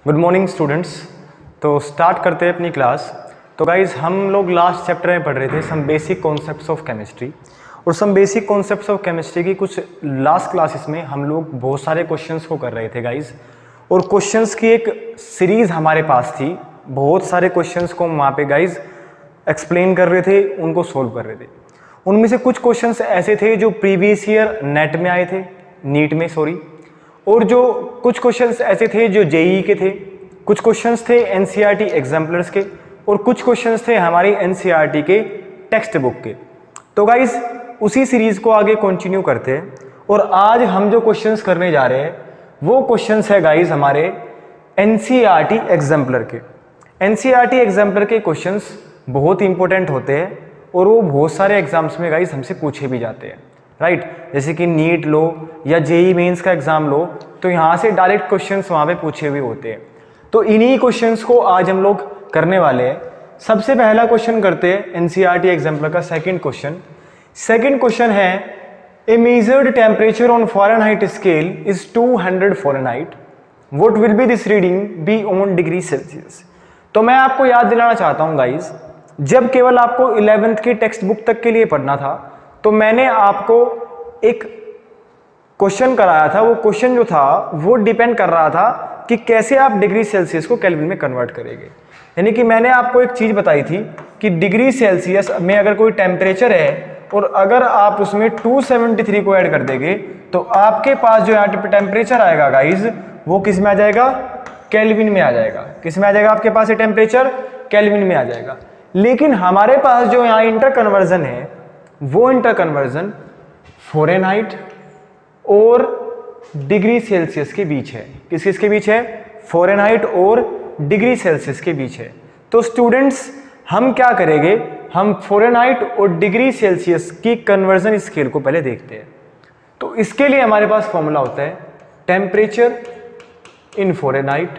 Good morning students. तो start करते हैं अपनी क्लास। तो गाइज हम लोग लास्ट चैप्टर में पढ़ रहे थे some basic concepts of chemistry, और some basic concepts of chemistry की कुछ लास्ट क्लासेस में हम लोग बहुत सारे क्वेश्चंस को कर रहे थे गाइज, और क्वेश्चंस की एक सीरीज हमारे पास थी। बहुत सारे क्वेश्चंस को हम वहाँ पे गाइज एक्सप्लेन कर रहे थे, उनको सोल्व कर रहे थे। उनमें से कुछ क्वेश्चंस ऐसे थे जो प्रीवियस ईयर नेट में आए थे, नीट में सॉरी, और जो कुछ क्वेश्चंस ऐसे थे जो जेईई के थे, कुछ क्वेश्चंस थे एनसीईआरटी एग्जाम्पलर्स के, और कुछ क्वेश्चंस थे हमारी एनसीईआरटी के टेक्स्ट बुक के। तो गाइज उसी सीरीज को आगे कंटिन्यू करते हैं, और आज हम जो क्वेश्चंस करने जा रहे हैं वो क्वेश्चंस है गाइज हमारे एनसीईआरटी एग्जाम्पलर के। एनसीईआरटी एग्जाम्पलर के क्वेश्चंस बहुत इंपॉर्टेंट होते हैं और वो बहुत सारे एग्जाम्स में गाइज हमसे पूछे भी जाते हैं, राइट। जैसे कि नीट लो या जेईई मेंस का एग्जाम लो, तो यहाँ से डायरेक्ट क्वेश्चंस वहाँ पे पूछे हुए होते हैं। तो इन्हीं क्वेश्चंस को आज हम लोग करने वाले हैं। सबसे पहला क्वेश्चन करते हैं एनसीईआरटी एग्जाम्पलर का सेकंड क्वेश्चन। सेकंड क्वेश्चन है a measured temperature on Fahrenheit scale is 200 Fahrenheit, what will be this reading be on degree Celsius. तो मैं आपको याद दिलाना चाहता हूँ गाइज, जब केवल आपको 11th के टेक्स्ट बुक तक के लिए पढ़ना था तो मैंने आपको एक क्वेश्चन कराया था। वो क्वेश्चन जो था वो डिपेंड कर रहा था कि कैसे आप डिग्री सेल्सियस को केल्विन में कन्वर्ट करेंगे। यानी कि मैंने आपको एक चीज बताई थी कि डिग्री सेल्सियस में अगर कोई टेम्परेचर है और अगर आप उसमें 273 को ऐड कर देंगे तो आपके पास जो यहाँ पे टेम्परेचर आएगा गाइज वो किस में आ जाएगा, केल्विन में आ जाएगा। किस में आ जाएगा आपके पास ये टेम्परेचर, केल्विन में आ जाएगा। लेकिन हमारे पास जो यहाँ इंटर कन्वर्जन है वो इंटर कन्वर्जन फ़ारेनहाइट और डिग्री सेल्सियस के बीच है। किस किस के बीच है, फ़ारेनहाइट और डिग्री सेल्सियस के बीच है। तो स्टूडेंट्स हम क्या करेंगे, हम फ़ारेनहाइट और डिग्री सेल्सियस की कन्वर्जन स्केल को पहले देखते हैं। तो इसके लिए हमारे पास फॉर्मूला होता है टेम्परेचर इन फ़ारेनहाइट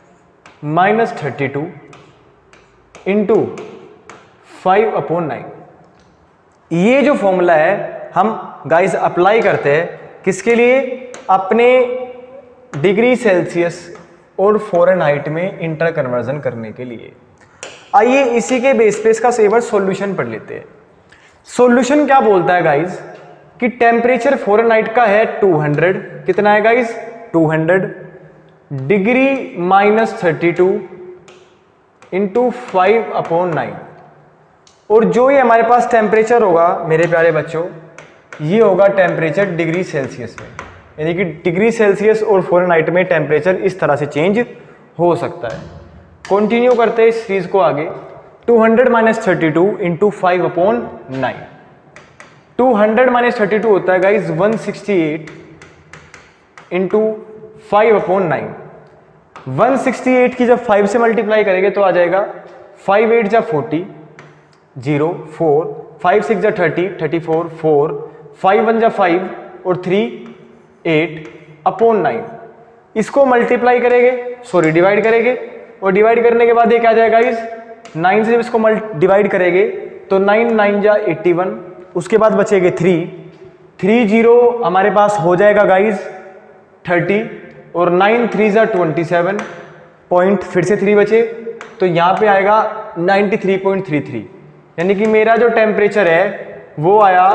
-32 इंटू 5/9। ये जो फॉर्मूला है हम गाइस अप्लाई करते हैं किसके लिए, अपने डिग्री सेल्सियस और फ़ारेनहाइट में इंटर कन्वर्जन करने के लिए। आइए इसी के बेस पे इसका सेवर सॉल्यूशन पढ़ लेते हैं। सॉल्यूशन क्या बोलता है गाइस कि टेम्परेचर फ़ारेनहाइट का है 200, कितना है गाइस 200, डिग्री -32 इंटू 5/9, और जो ये हमारे पास टेम्परेचर होगा मेरे प्यारे बच्चों ये होगा टेम्परेचर डिग्री सेल्सियस में। यानी कि डिग्री सेल्सियस और फ़ारेनहाइट में टेम्परेचर इस तरह से चेंज हो सकता है। कंटिन्यू करते हैं इस चीज़ को आगे। 200 - 32 इंटू 5/9, 200 - 32 होता है गाइज 168 इंटू 5/9। 168 की जब 5 से मल्टीप्लाई करेंगे तो आ जाएगा 5 8 जा 40, 0 4, 5 6 जा 30, 34 4, 5 1 जा 5 और 3 8/9। इसको मल्टीप्लाई करेंगे, सॉरी डिवाइड करेंगे, और डिवाइड करने के बाद ये क्या आ जाएगा गाइस 9 से जब इसको डिवाइड करेंगे तो 9 9 जा 81, उसके बाद बचेंगे 3 3 0 हमारे पास हो जाएगा गाइस 30, और 9 3 जा 27 पॉइंट, फिर से 3 बचे तो यहाँ पे आएगा 93.33। यानी कि मेरा जो टेम्परेचर है वो आया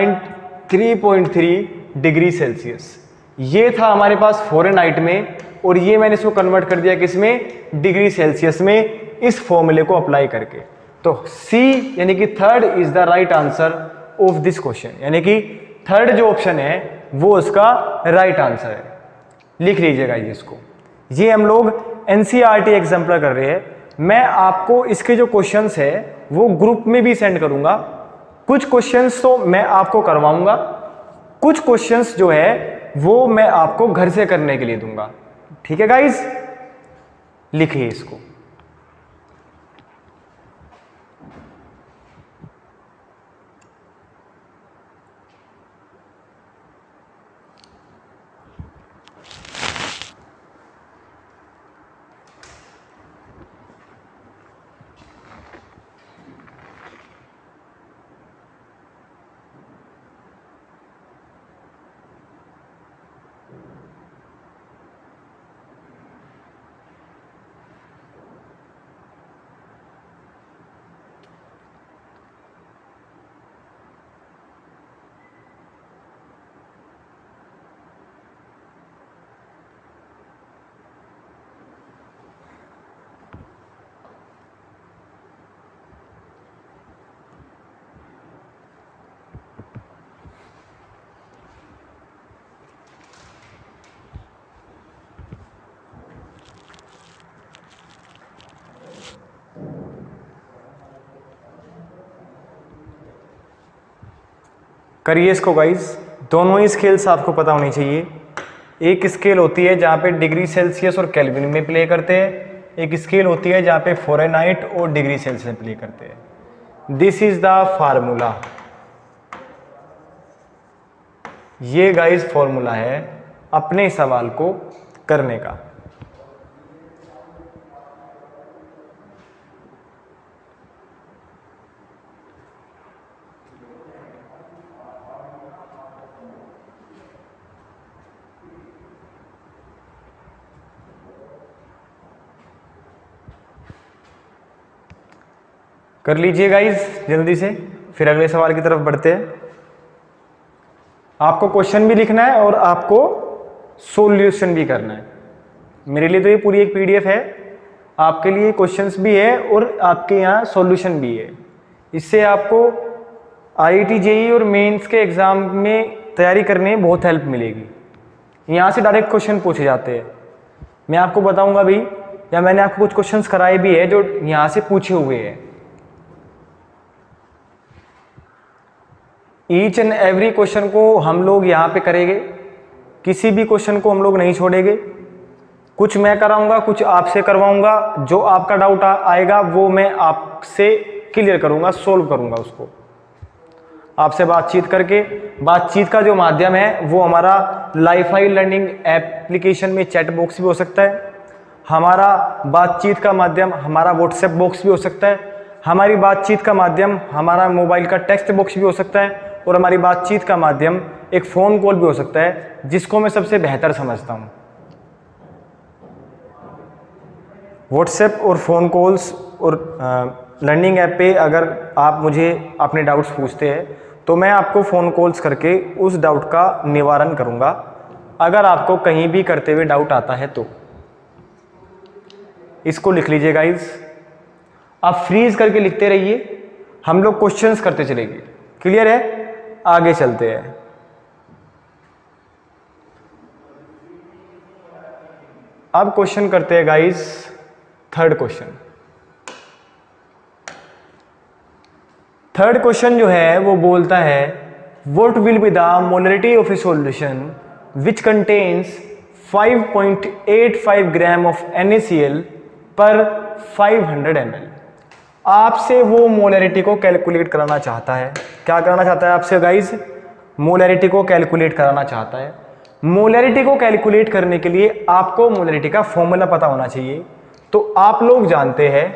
93.3 डिग्री सेल्सियस। ये था हमारे पास फ़ारेनहाइट में, और ये मैंने इसको कन्वर्ट कर दिया किसमें, डिग्री सेल्सियस में, इस फॉर्मूले को अप्लाई करके। तो सी यानी कि third is the right answer of this question. यानी कि थर्ड जो ऑप्शन है वो उसका राइट आंसर है। लिख लीजिएगा इसको। ये हम लोग एनसीईआरटी एग्जाम्पलर कर रहे हैं। मैं आपको इसके जो क्वेश्चंस है वो ग्रुप में भी सेंड करूंगा। कुछ क्वेश्चंस तो मैं आपको करवाऊंगा, कुछ क्वेश्चंस जो है वो मैं आपको घर से करने के लिए दूंगा। ठीक है गाइस, लिखिए इसको। करिए इसको गाइज। दोनों ही स्केल्स आपको पता होनी चाहिए। एक स्केल होती है जहाँ पे डिग्री सेल्सियस और केल्विन में प्ले करते हैं, एक स्केल होती है जहाँ पे फ़ारेनहाइट और डिग्री सेल्सियस में प्ले करते हैं। This is the formula. ये गाइज फॉर्मूला है अपने सवाल को करने का। कर लीजिए गाइज जल्दी से, फिर अगले सवाल की तरफ बढ़ते हैं। आपको क्वेश्चन भी लिखना है और आपको सॉल्यूशन भी करना है। मेरे लिए तो ये पूरी एक पीडीएफ है, आपके लिए क्वेश्चंस भी है और आपके यहाँ सॉल्यूशन भी है। इससे आपको आईआईटी जेईई और मेंस के एग्जाम में तैयारी करने में बहुत हेल्प मिलेगी। यहाँ से डायरेक्ट क्वेश्चन पूछे जाते हैं। मैं आपको बताऊंगा भी, या मैंने आपको कुछ क्वेश्चंस कराए भी है जो यहाँ से पूछे हुए हैं। ईच एंड एवरी क्वेश्चन को हम लोग यहाँ पे करेंगे, किसी भी क्वेश्चन को हम लोग नहीं छोड़ेंगे। कुछ मैं कराऊंगा, कुछ आपसे करवाऊंगा। जो आपका डाउट आएगा वो मैं आपसे क्लियर करूंगा, सोल्व करूंगा उसको आपसे बातचीत करके। बातचीत का जो माध्यम है वो हमारा लाइफाई लर्निंग एप्लीकेशन में चैट बॉक्स भी हो सकता है, हमारा बातचीत का माध्यम हमारा व्हाट्सएप बॉक्स भी हो सकता है, हमारी बातचीत का माध्यम हमारा मोबाइल का टेक्स्ट बॉक्स भी हो सकता है, और हमारी बातचीत का माध्यम एक फ़ोन कॉल भी हो सकता है, जिसको मैं सबसे बेहतर समझता हूँ। व्हाट्सएप और फ़ोन कॉल्स और लर्निंग ऐप पे अगर आप मुझे अपने डाउट्स पूछते हैं तो मैं आपको फ़ोन कॉल्स करके उस डाउट का निवारण करूँगा, अगर आपको कहीं भी करते हुए डाउट आता है तो। इसको लिख लीजिए गाइज, आप फ्रीज करके लिखते रहिए, हम लोग क्वेश्चंस करते चलेंगे। क्लियर है? आगे चलते हैं। अब क्वेश्चन करते हैं guys, third question. Third question जो है वो बोलता है what will be the molarity of a solution which contains 5.85 gram of NaCl per 500 ml। आपसे वो मोलरिटी को कैलकुलेट कराना चाहता है। क्या कराना चाहता है आपसे गाइज? मोलरिटी को कैलकुलेट कराना चाहता है। मोलरिटी को कैलकुलेट करने के लिए आपको मोलरिटी का फॉर्मूला पता होना चाहिए। तो आप लोग जानते हैं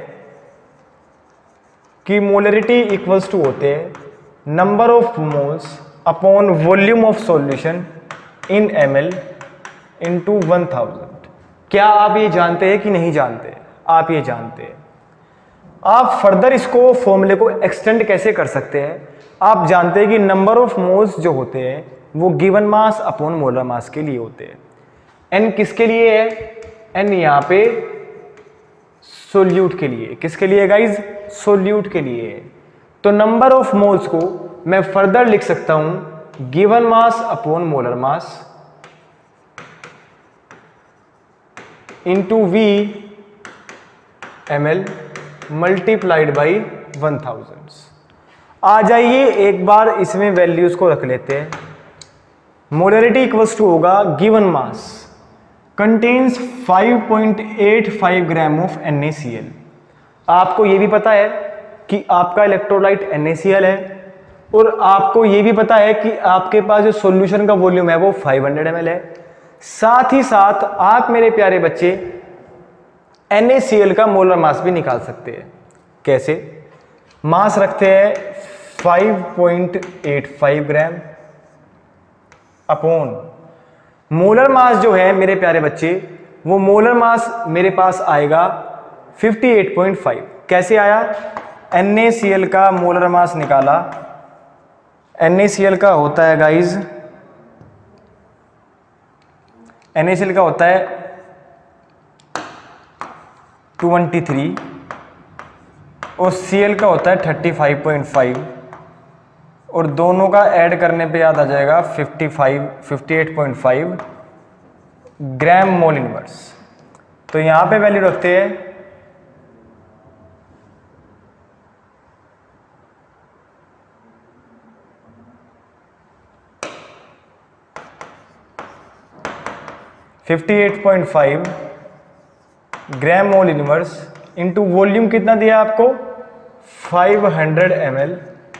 कि मोलरिटी इक्वल्स टू होते हैं number of moles upon volume of solution in ml into 1000। क्या आप ये जानते हैं कि नहीं जानते? आप ये जानते हैं। आप फर्दर इसको फॉर्मूले को एक्सटेंड कैसे कर सकते हैं? आप जानते हैं कि नंबर ऑफ मोल्स जो होते हैं वो given mass upon molar mass के लिए होते हैं। एन किसके लिए है? एन यहाँ पे सोल्यूट के लिए। किसके लिए गाइज? सोल्यूट के लिए। तो नंबर ऑफ मोल्स को मैं फर्दर लिख सकता हूं given mass upon molar mass into V ml multiplied by 1000। आ जाइए एक बार इसमें वैल्यूज को रख लेते हैं। मोलरिटी इक्वल्स टू होगा given mass contains 5.85 gram of NaCl। आपको ये भी पता है कि आपका इलेक्ट्रोलाइट NaCl है, और आपको ये भी पता है कि आपके पास जो सॉल्यूशन का वॉल्यूम है वो 500 ml है। साथ ही साथ आप मेरे प्यारे बच्चे NaCl का मोलर मास भी निकाल सकते हैं। कैसे? मास रखते हैं 5.85 ग्राम अपॉन मोलर मास जो है मेरे प्यारे बच्चे, वो मोलर मास मेरे पास आएगा 58.5। कैसे आया? NaCl का मोलर मास निकाला। NaCl का होता है गाइज, NaCl का होता है 23 और Cl का होता है 35.5, और दोनों का ऐड करने पे याद आ जाएगा 58.5 ग्राम मोल इनवर्स। तो यहाँ पे वैल्यू रखते हैं 58.5 gram mole inverse into volume कितना दिया आपको 500 ml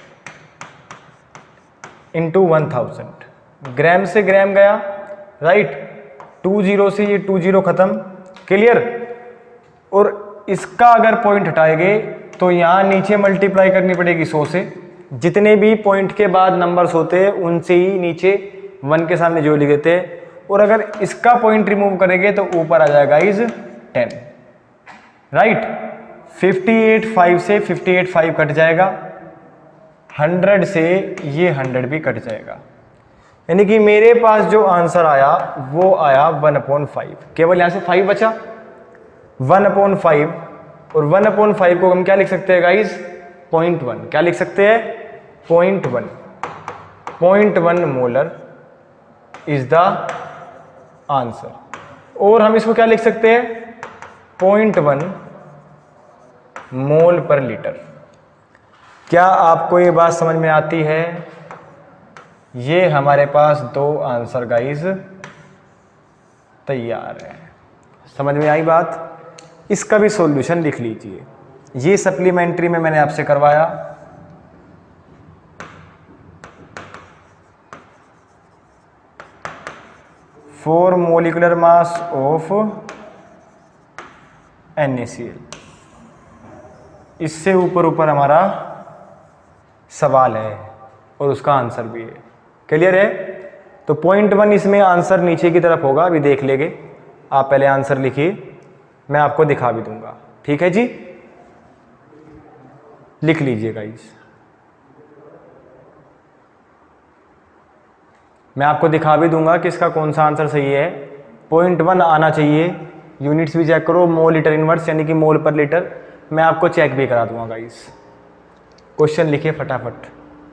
इंटू 1000। ग्राम से ग्राम गया, राइट, 20 से ये 20 खत्म, क्लियर। और इसका अगर पॉइंट हटाएंगे तो यहाँ नीचे मल्टीप्लाई करनी पड़ेगी 100 से। जितने भी पॉइंट के बाद नंबर्स होते हैं उनसे ही नीचे 1 के सामने जो लिख देते हैं। और अगर इसका पॉइंट रिमूव करेंगे तो ऊपर आ जाएगा इज 10, राइट। 58.5 से 58.5 कट जाएगा, 100 से ये 100 भी कट जाएगा, यानी कि मेरे पास जो आंसर आया वो आया 1/5। केवल यहां से 5 बचा, 1/5। और 1/5 को हम क्या लिख सकते हैं गाइस, 0.1। क्या लिख सकते हैं, 0.1। 0.1 मोलर इज द आंसर। और हम इसको क्या लिख सकते हैं, 0.1 मोल पर लीटर। क्या आपको ये बात समझ में आती है? ये हमारे पास 2 आंसर गाइस तैयार है। समझ में आई बात? इसका भी सॉल्यूशन लिख लीजिए। ये सप्लीमेंट्री में मैंने आपसे करवाया। Four molecular mass of NaCl। इससे ऊपर ऊपर हमारा सवाल है और उसका आंसर भी है, क्लियर है? तो 0.1 इसमें आंसर नीचे की तरफ होगा, अभी देख लेंगे। आप पहले आंसर लिखिए, मैं आपको दिखा भी दूंगा, ठीक है जी। लिख लीजिए गाइस, मैं आपको दिखा भी दूंगा कि इसका कौन सा आंसर सही है। 0.1 आना चाहिए, यूनिट्स भी चेक करो, मोल लीटर इनवर्स यानी कि मोल पर लीटर। मैं आपको चेक भी करा दूंगा गाइस। क्वेश्चन लिखिए फटाफट।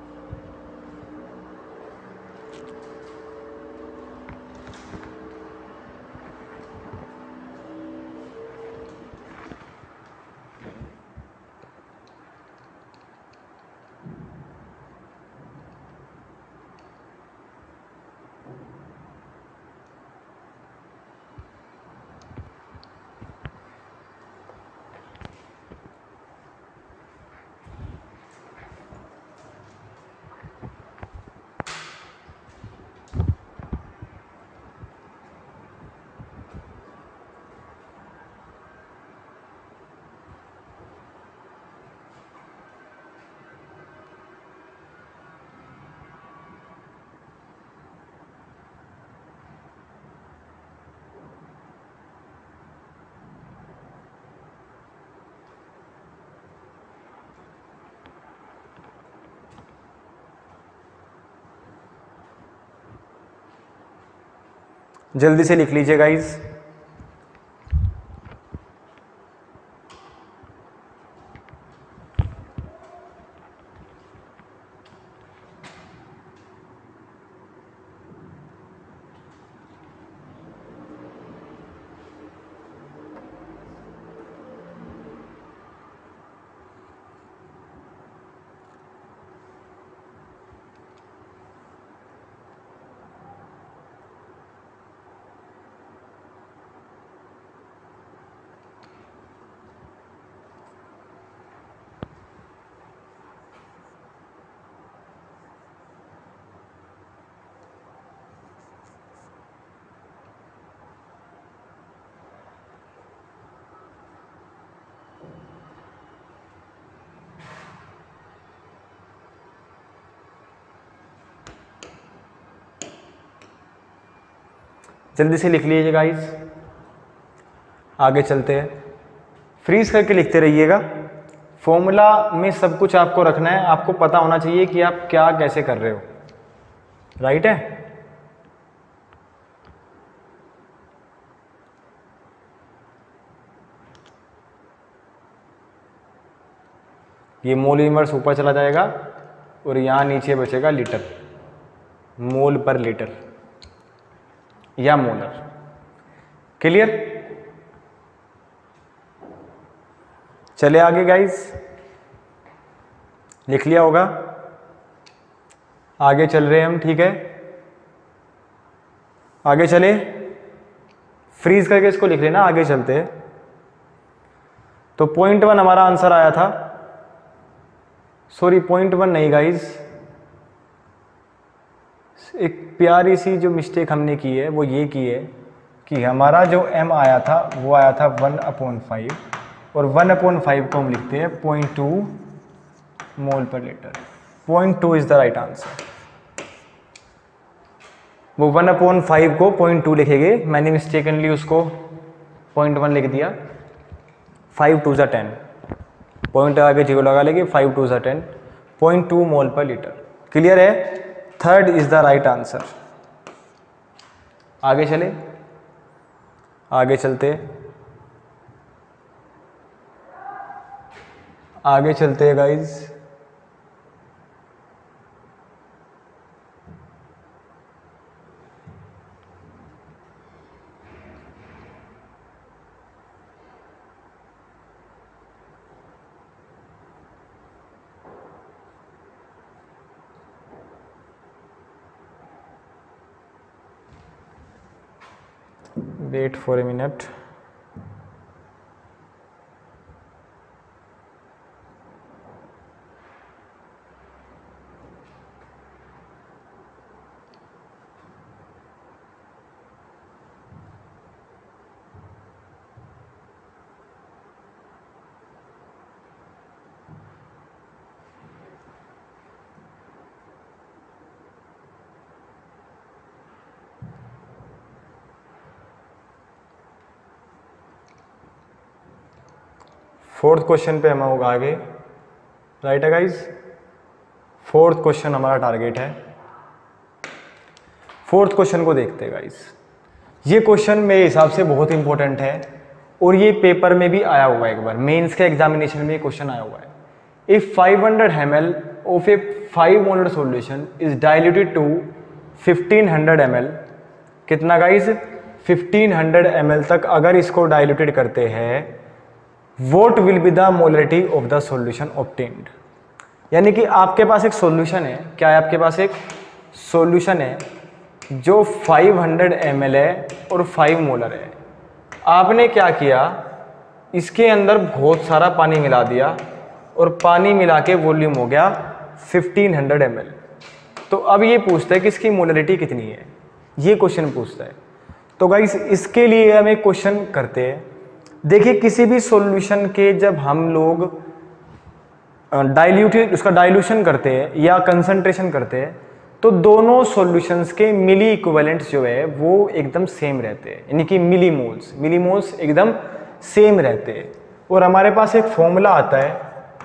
जल्दी से लिख लीजिए गाइस। जल्दी से लिख लीजिए गाइस, आगे चलते हैं। फ्रीज करके लिखते रहिएगा। फॉर्मूला में सब कुछ आपको रखना है, आपको पता होना चाहिए कि आप क्या कैसे कर रहे हो, राइट है? ये मोल इनवर्स ऊपर चला जाएगा और यहाँ नीचे बचेगा लीटर, मोल पर लीटर या मोलर, क्लियर? चले आगे गाइस, लिख लिया होगा। आगे चल रहे हैं हम, ठीक है? आगे चले। फ्रीज करके इसको लिख लेना, आगे चलते हैं। तो 0.1 हमारा आंसर आया था, सॉरी 0.1 नहीं गाइज, एक प्यारी सी जो मिस्टेक हमने की है वो ये की है कि हमारा जो m आया था वो आया था 1/5, और 1/5 को हम लिखते हैं 0.2 mole per litre. 0.2 is the right answer. वो 1/5 को 0.2 लिखेंगे, मैंने मिस्टेकनली उसको 0.1 लिख दिया। 5 2 10, पॉइंट आगे 0 लगा लेंगे, 5 2 10, 0.2 मोल पर लीटर। क्लियर है? Third is the right answer. आगे चले, आगे चलते, आगे चलते हैं guys. Wait for a minute. Fourth question पे हम लोग आगे, राइट है गाइज। फोर्थ क्वेश्चन हमारा टारगेट है। फोर्थ क्वेश्चन को देखते हैं गाइज। ये क्वेश्चन मेरे हिसाब से बहुत इंपॉर्टेंट है और ये पेपर में भी आया हुआ है, एक बार मेंस के एग्जामिनेशन में ये क्वेश्चन आया हुआ है। If 500 ml of a 5 molar solution is diluted to 1500 ml, कितना गाइज? 1500 ml तक अगर इसको डाइल्यूटेड करते हैं, what will be the molarity of the solution obtained. यानी कि आपके पास एक सॉल्यूशन है, क्या है आपके पास? एक सॉल्यूशन है जो 500 ml है और 5 मोलर है। आपने क्या किया, इसके अंदर बहुत सारा पानी मिला दिया और पानी मिला के वॉल्यूम हो गया 1500 ml। तो अब ये पूछता है कि इसकी मोलरिटी कितनी है, ये क्वेश्चन पूछता है। तो गाइस इसके लिए हम एक क्वेश्चन करते हैं। देखिए किसी भी सॉल्यूशन के जब हम लोग डाइल्यूटेड उसका डाइल्यूशन करते हैं या कंसंट्रेशन करते हैं, तो दोनों सॉल्यूशंस के मिली इक्विवेलेंट्स जो है वो एकदम सेम रहते हैं, यानी कि मिलीमोल्स एकदम सेम रहते हैं। और हमारे पास एक फॉर्मूला आता है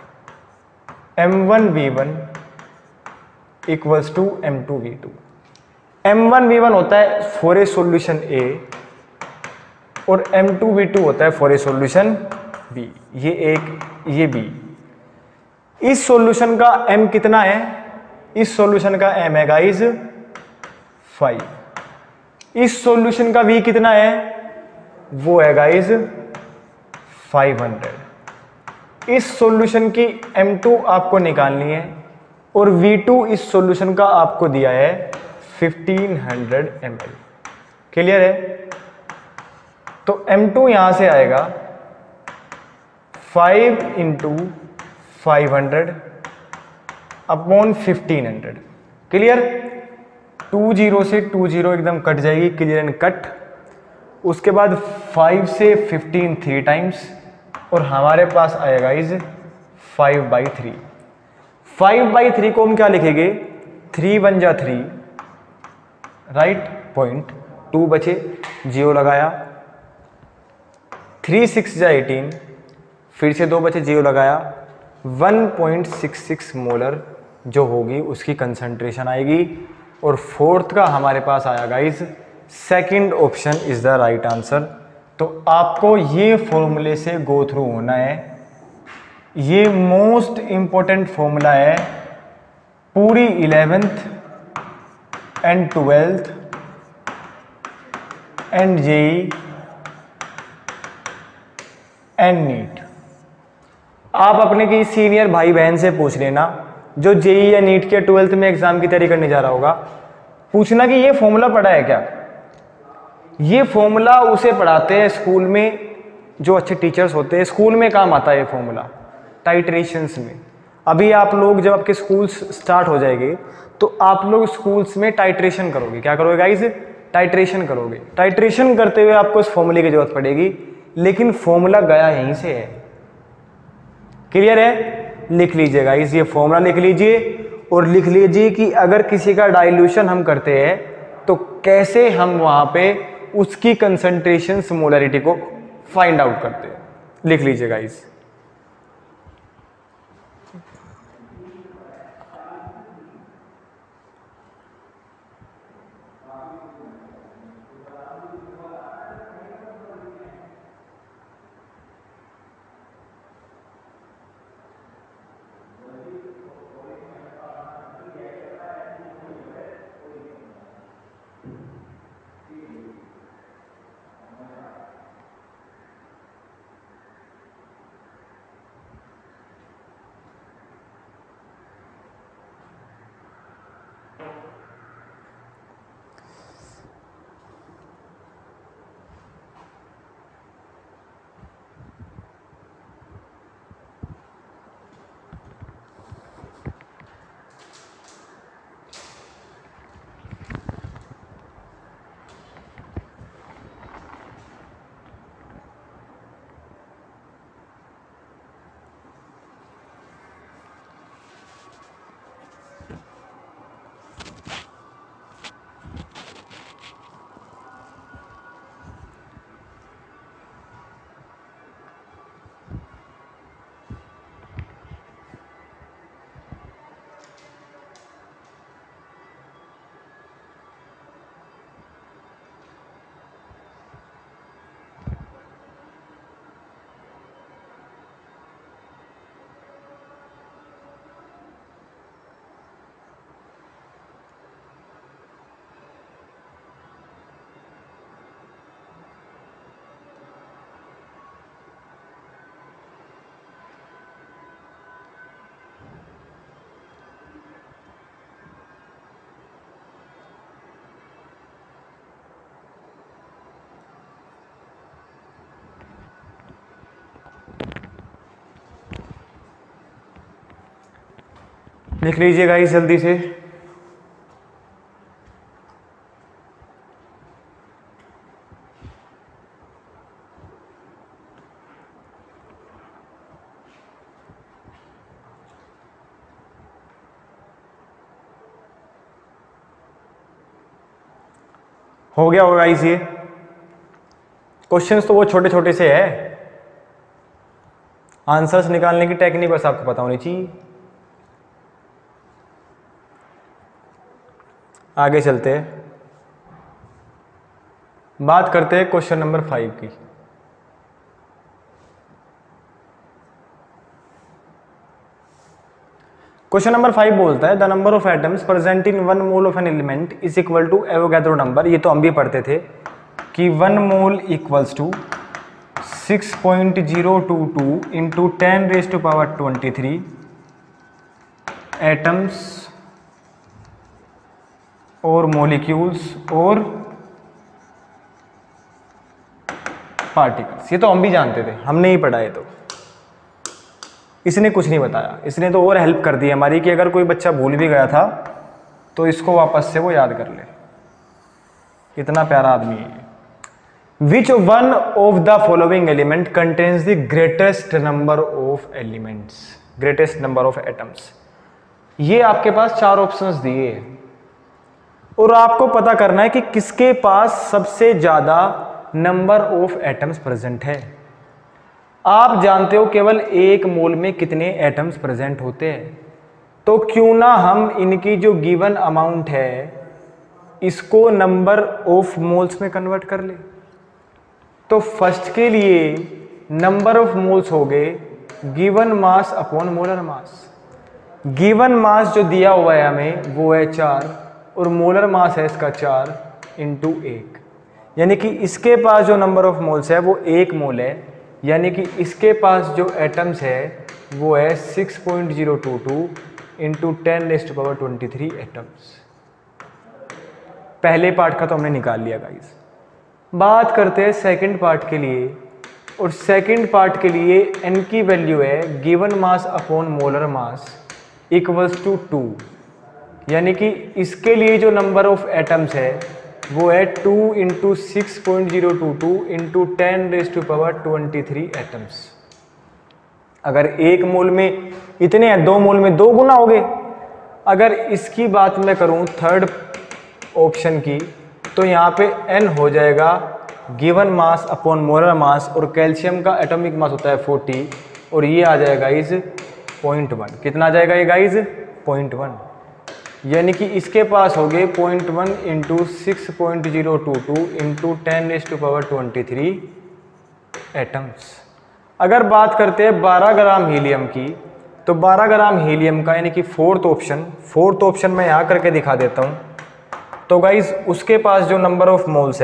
M1V1 equals to M2V2। M1V1 होता है फॉर ए सॉल्यूशन A और M2V2 होता है फॉर ए सॉल्यूशन B। ये एक, ये B। इस सॉल्यूशन का M कितना है? इस सॉल्यूशन का M है गाइस 5। इस सॉल्यूशन का V कितना है? वो है गाइस 500। इस सॉल्यूशन की M2 आपको निकालनी है और V2 इस सॉल्यूशन का आपको दिया है 1500 ml। क्लियर है? तो M2 यहां से आएगा 5 × 500 अपॉन 1500। क्लियर? 20 से 20 एकदम कट जाएगी, क्लियर एंड कट। उसके बाद 5 से 15 3 टाइम्स और हमारे पास आएगा इज 5/3। 5/3 को हम क्या लिखेंगे? 3 1 जा 3, राइट पॉइंट, 2 बचे, 0 लगाया, 3 6 जा 18, फिर से 2 बचे, 0 लगाया, 1.66 मोलर जो होगी उसकी कंसंट्रेशन आएगी। और फोर्थ का हमारे पास आया guys second option is the right answer. तो आपको ये फॉर्मूले से गो थ्रू होना है। ये मोस्ट इंपॉर्टेंट फॉर्मूला है पूरी 11th and 12th and JEE and NEET. आप अपने किसी सीनियर भाई बहन से पूछ लेना जो जेई या नीट के 12th में एग्जाम की तैयारी करने जा रहा होगा, पूछना कि ये फॉर्मूला पढ़ा है क्या। ये फॉर्मूला उसे पढ़ाते हैं स्कूल में, जो अच्छे टीचर्स होते हैं स्कूल में काम आता है ये फॉर्मूला टाइट्रेशंस में। अभी आप लोग जब आपके स्कूल स्टार्ट हो जाएंगे तो आप लोग स्कूल्स में टाइट्रेशन करोगे। क्या करोगे गाइस? टाइट्रेशन करोगे। टाइट्रेशन करते हुए आपको इस फॉर्मूले की जरूरत पड़ेगी, लेकिन फॉर्मूला गया यहीं से है। क्लियर है? लिख लीजिए गाइस, ये फॉर्मूला लिख लीजिए और लिख लीजिए कि अगर किसी का डाइल्यूशन हम करते हैं तो कैसे हम वहां पे उसकी कंसंट्रेशन मोलरिटी को फाइंड आउट करते हैं। लिख लीजिए गाइस। लिख लीजिए गाइस जल्दी से। हो गया होगा गाइस ये क्वेश्चंस तो वो छोटे छोटे से है, आंसर्स निकालने की टेक्निक बस आपको पता होनी चाहिए। आगे चलते हैं, बात करते हैं क्वेश्चन नंबर 5 की। क्वेश्चन नंबर 5 बोलता है the number of atoms present in 1 mole of an element is equal to Avogadro number. ये तो हम भी पढ़ते थे कि 1 mole equals to 6.022 into 10⁻23 atoms और मॉलिक्यूल्स और पार्टिकल्स। ये तो हम भी जानते थे, हमने ही पढ़ा है। तो इसने कुछ नहीं बताया, इसने तो और हेल्प कर दी हमारी कि अगर कोई बच्चा भूल भी गया था तो इसको वापस से वो याद कर ले। इतना प्यारा आदमी है। Which one of the following element contains the greatest number of elements, greatest number of atoms. ये आपके पास 4 ऑप्शंस दिए हैं और आपको पता करना है कि किसके पास सबसे ज्यादा नंबर ऑफ एटम्स प्रेजेंट है। आप जानते हो केवल 1 मोल में कितने एटम्स प्रेजेंट होते हैं, तो क्यों ना हम इनकी जो गिवन अमाउंट है इसको नंबर ऑफ मोल्स में कन्वर्ट कर ले। तो फर्स्ट के लिए नंबर ऑफ मोल्स हो गए given mass upon molar mass. Given mass जो दिया हुआ है हमें वो है 4 और मोलर मास है इसका 4 इंटू 1, यानी कि इसके पास जो नंबर ऑफ मोल्स है वो 1 मोल है, यानी कि इसके पास जो एटम्स है वो है 6.022 इंटू 10⁻23 एटम्स। पहले पार्ट का तो हमने निकाल लिया गाइस। बात करते हैं सेकंड पार्ट के लिए, और सेकंड पार्ट के लिए n की वैल्यू है given mass upon molar mass equals to 2, यानी कि इसके लिए जो नंबर ऑफ एटम्स है वो है 2 इंटू 6.022 इंटू 10⁻23 एटम्स। अगर एक मोल में इतने हैं, 2 मोल में 2 गुना हो गए। अगर इसकी बात मैं करूं थर्ड ऑप्शन की, तो यहाँ पे n हो जाएगा given mass upon molar mass, और कैल्शियम का एटॉमिक मास होता है 40, और ये आ जाएगा गाइज 0.1। कितना आ जाएगा ये गाइज? 0.1, यानी कि इसके पास हो गए 0.1 इंटू 6.022 इंटू 10⁻23 एटम्स। अगर बात करते हैं 12 ग्राम हीलियम की, तो 12 ग्राम हीलियम का यानी कि फोर्थ ऑप्शन मैं यहाँ करके दिखा देता हूँ। तो गाइज उसके पास जो नंबर ऑफ मोल्स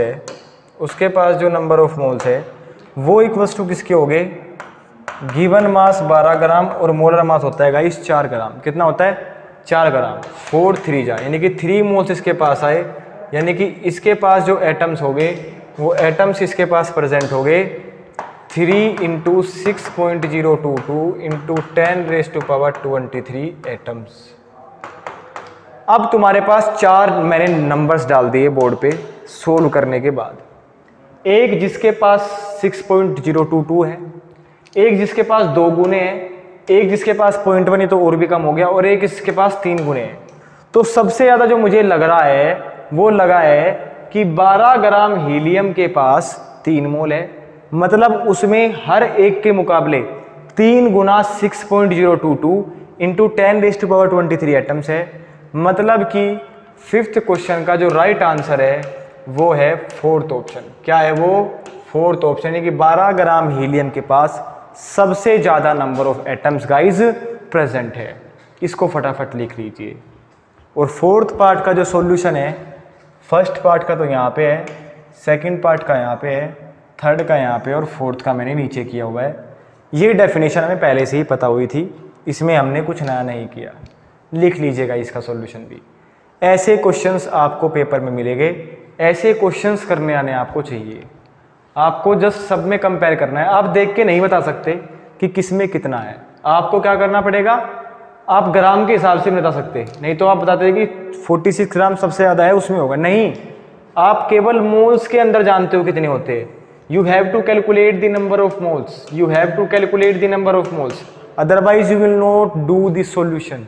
है वो इक्वल्स टू किसके हो गए? गिवन मास 12 ग्राम और मोलर मास होता है गाइज 4 ग्राम। कितना होता है? 4 ग्राम। 4 3 जा, यानी कि 3 मोल्स इसके पास आए, यानी कि इसके पास जो एटम्स हो गए वो एटम्स इसके पास प्रेजेंट हो गए 3 इंटू 6.022 इंटू 10⁻23 एटम्स। अब तुम्हारे पास 4 मैंने नंबर्स डाल दिए बोर्ड पे सोल्व करने के बाद। एक जिसके पास 6.022 है, एक जिसके पास 2 गुने हैं, एक जिसके पास 0.1 तो और भी कम हो गया, और एक जिसके पास 3 गुने हैं। तो सबसे ज़्यादा जो मुझे लग रहा है वो लगा है कि 12 ग्राम हीलियम के पास 3 मोल है, मतलब उसमें हर एक के मुकाबले 3 गुना 6.022 इंटू 10⁻23 एटम्स है। मतलब कि फिफ्थ क्वेश्चन का जो राइट आंसर है वो है फोर्थ ऑप्शन। क्या है वो? फोर्थ ऑप्शन, यानी कि 12 ग्राम हीलियम के पास सबसे ज़्यादा number of atoms guys present है। इसको फटाफट लिख लीजिए। और फोर्थ पार्ट का जो सॉल्यूशन है, फर्स्ट पार्ट का तो यहाँ पे है, सेकंड पार्ट का यहाँ पे है, थर्ड का यहाँ पे, और फोर्थ का मैंने नीचे किया हुआ है। ये डेफिनेशन हमें पहले से ही पता हुई थी, इसमें हमने कुछ नया नहीं किया। लिख लीजिएगा इसका सॉल्यूशन भी। ऐसे क्वेश्चंस आपको पेपर में मिलेंगे, ऐसे क्वेश्चंस करने आने आपको चाहिए। आपको जस्ट सब में कंपेयर करना है। आप देख के नहीं बता सकते कि किस में कितना है। आपको क्या करना पड़ेगा? आप ग्राम के हिसाब से नहीं बता सकते, नहीं तो आप बताते कि 46 ग्राम सबसे ज़्यादा है उसमें होगा। नहीं, आप केवल मोल्स के अंदर जानते हो कितने होते हैं। You have to calculate the number of moles. You have to calculate the number of moles. Otherwise, you will not do the solution.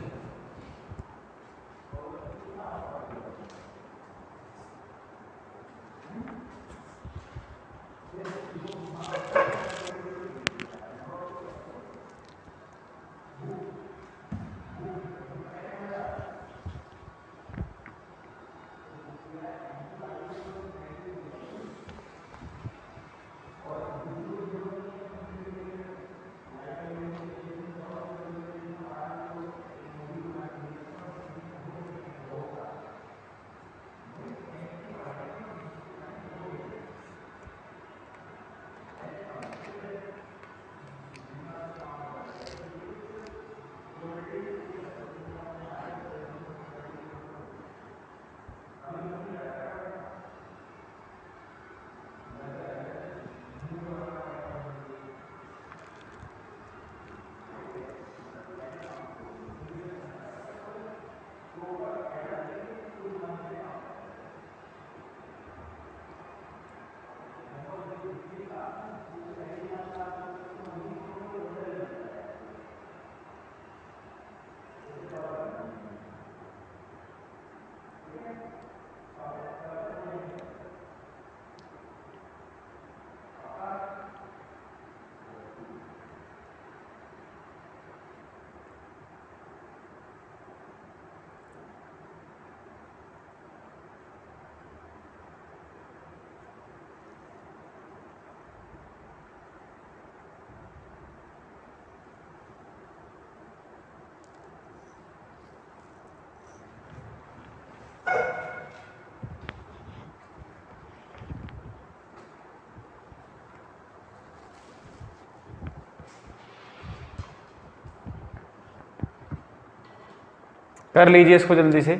कर लीजिए इसको जल्दी से।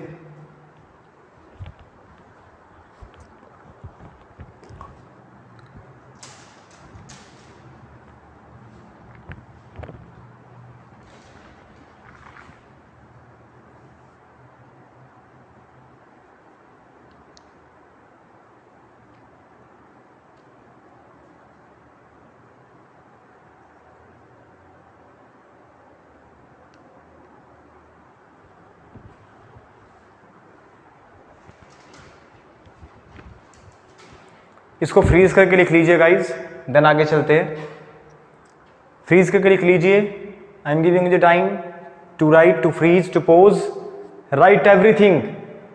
इसको फ्रीज करके लिख लीजिए गाइज, देन आगे चलते हैं। फ्रीज करके लिख लीजिए। I am giving the time to write, to freeze, to pause, write everything.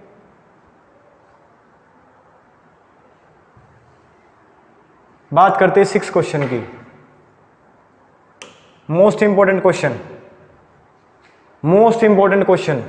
बात करते हैं 6 क्वेश्चन की, most important question, most important question.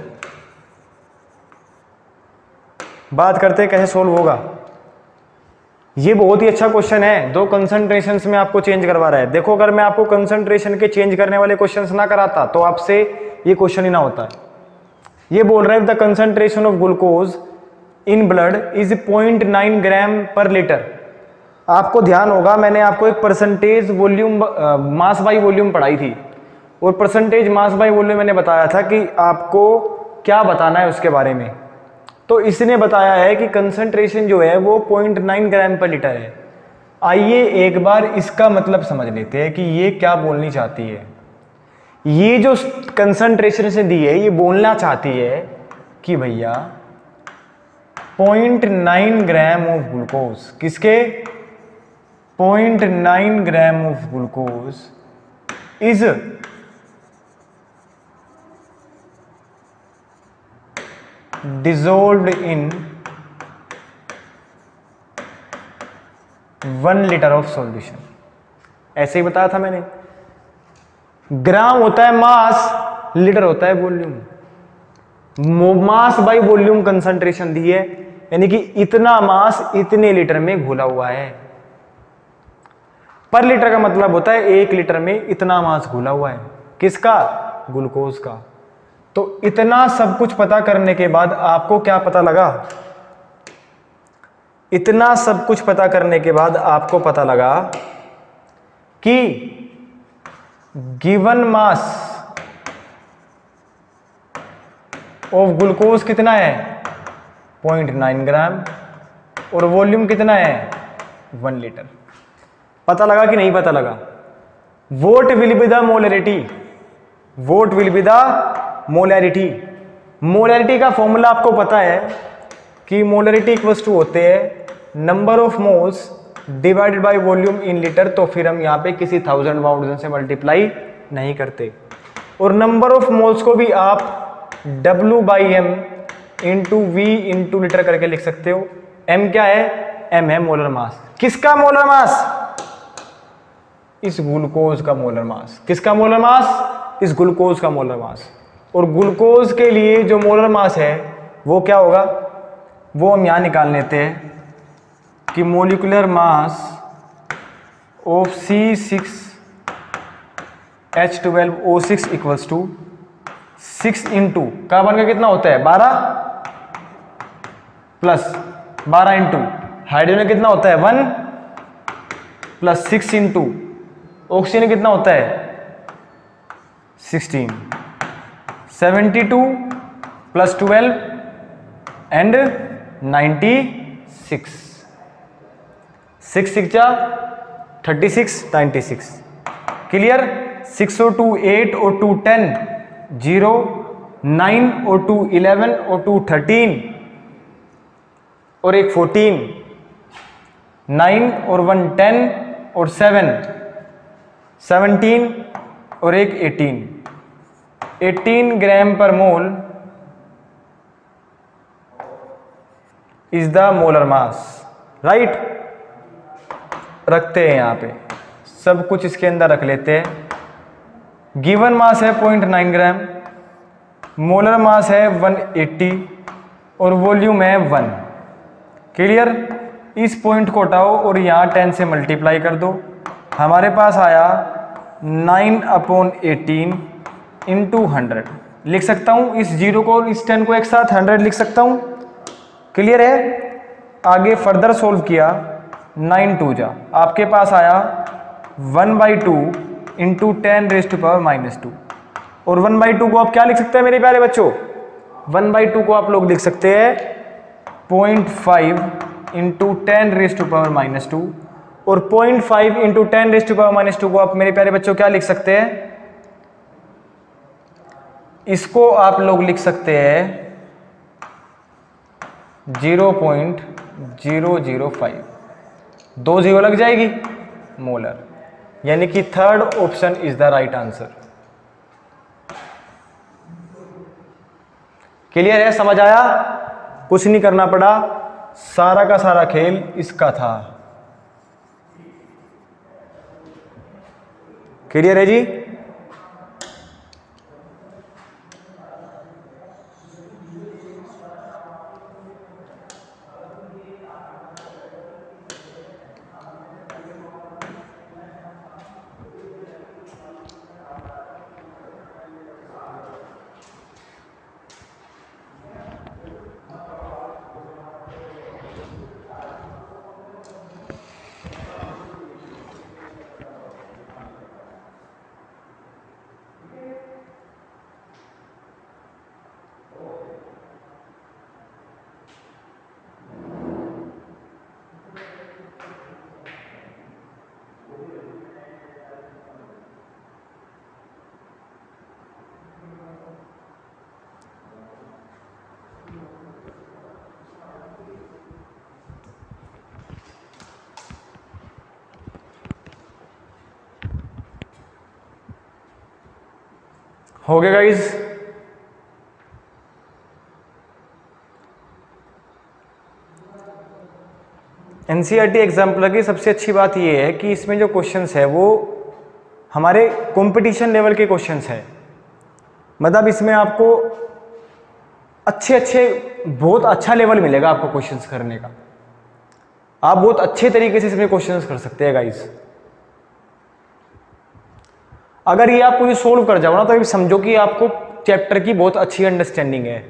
बात करते हैं कैसे सोल्व होगा। ये बहुत ही अच्छा क्वेश्चन है, 2 कंसंट्रेशंस में आपको चेंज करवा रहा है। देखो अगर मैं आपको कंसंट्रेशन के चेंज करने वाले क्वेश्चंस ना कराता तो आपसे ये क्वेश्चन ही ना होता। ये बोल रहा है the concentration of glucose in blood is 0.9 gram per litre. आपको ध्यान होगा मैंने आपको एक percentage volume mass by volume पढ़ाई थी, और परसेंटेज मास बाई वॉल्यूम मैंने बताया था कि आपको क्या बताना है उसके बारे में। तो इसने बताया है कि कंसंट्रेशन जो है वो 0.9 ग्राम पर लीटर है। आइए एक बार इसका मतलब समझ लेते हैं कि ये क्या बोलनी चाहती है। ये जो कंसंट्रेशन से दी है ये बोलना चाहती है कि भैया 0.9 ग्राम ऑफ ग्लूकोज, किसके 0.9 gram of glucose is dissolved in 1 litre of solution. ऐसे ही बताया था मैंने। ग्राम होता है मास, लीटर होता है volume. Mass by volume concentration दी है, यानी कि इतना मास इतने लीटर में घुला हुआ है। पर लीटर का मतलब होता है 1 लीटर में इतना मास घुला हुआ है। किसका? ग्लूकोज का। तो इतना सब कुछ पता करने के बाद आपको क्या पता लगा? इतना सब कुछ पता करने के बाद आपको पता लगा कि गिवन मास ऑफ ग्लूकोज कितना है 0.9 ग्राम, और वॉल्यूम कितना है 1 लीटर। पता लगा कि नहीं पता लगा? What will be the molarity, what will be the molarity. Molarity का फॉर्मूला आपको पता है कि मोलैरिटी इक्वल्स टू होते हैं number of moles divided by volume in litre. तो फिर हम यहाँ पे किसी 1000 वाउंड से मल्टीप्लाई नहीं करते। और नंबर ऑफ मोल्स को भी आप W/m into V into litre करके लिख सकते हो। M क्या है? M है मोलर मास। किसका मोलर मास? इस ग्लूकोज का मोलर मास। किसका मोलर मास? इस ग्लूकोज का मोलर मास। और ग्लूकोज के लिए जो मोलर मास है वो क्या होगा, वो हम यहां निकाल लेते हैं कि molecular mass of C6H12O6 equals to 6 into carbon का कितना होता है 12 प्लस 12 इंटू हाइड्रोजन कितना होता है 1 प्लस 6 इंटू ऑक्सीजन कितना होता है 16, 72 प्लस 12 एंड 96, 6 6 जा 36, 96। क्लियर? 6 और 2 8 और 2 10, 0 9 और 2 11 और 2 13 और एक 14, 9 और 1 10 और 7 17 और एक 18 gram per mole is the molar mass. Right? रखते हैं यहां पे सब कुछ, इसके अंदर रख लेते हैं। गिवन मास है 0.9 ग्राम, मोलर मास है 180 और वॉल्यूम है 1। क्लियर? इस पॉइंट को हटाओ और यहां 10 से मल्टीप्लाई कर दो। हमारे पास आया 9/18 इंटू 100। लिख सकता हूं इस 0 को, इस 10 को एक साथ 100 लिख सकता हूं। क्लियर है? आगे फर्दर सोल्व किया 9 2 जा, आपके पास आया 1/2 इंटू 10⁻⁻²। और 1/2 को आप क्या लिख सकते हैं मेरे प्यारे बच्चों? 1/2 को आप लोग लिख सकते हैं 0.5 इंटू 10⁻⁻²। और 0.5 इंटू 10⁻⁻² को आप मेरे प्यारे बच्चों क्या लिख सकते हैं? इसको आप लोग लिख सकते हैं 0.005। 2 जीरो लग जाएगी, मोलर। यानी कि third option is the right answer. Clear है, समझ आया? कुछ नहीं करना पड़ा, सारा का सारा खेल इसका था। क्लियर है जी? हो गया गाइज? एनसीईआरटी एग्जाम्पलर की सबसे अच्छी बात यह है कि इसमें जो क्वेश्चंस है वो हमारे कंपटीशन लेवल के क्वेश्चंस है। मतलब इसमें आपको अच्छे बहुत अच्छा लेवल मिलेगा आपको क्वेश्चंस करने का। आप बहुत अच्छे तरीके से इसमें क्वेश्चंस कर सकते हैं गाइज। अगर ये आपको ये सोल्व कर जाओ ना तो ये समझो कि आपको चैप्टर की बहुत अच्छी अंडरस्टैंडिंग है।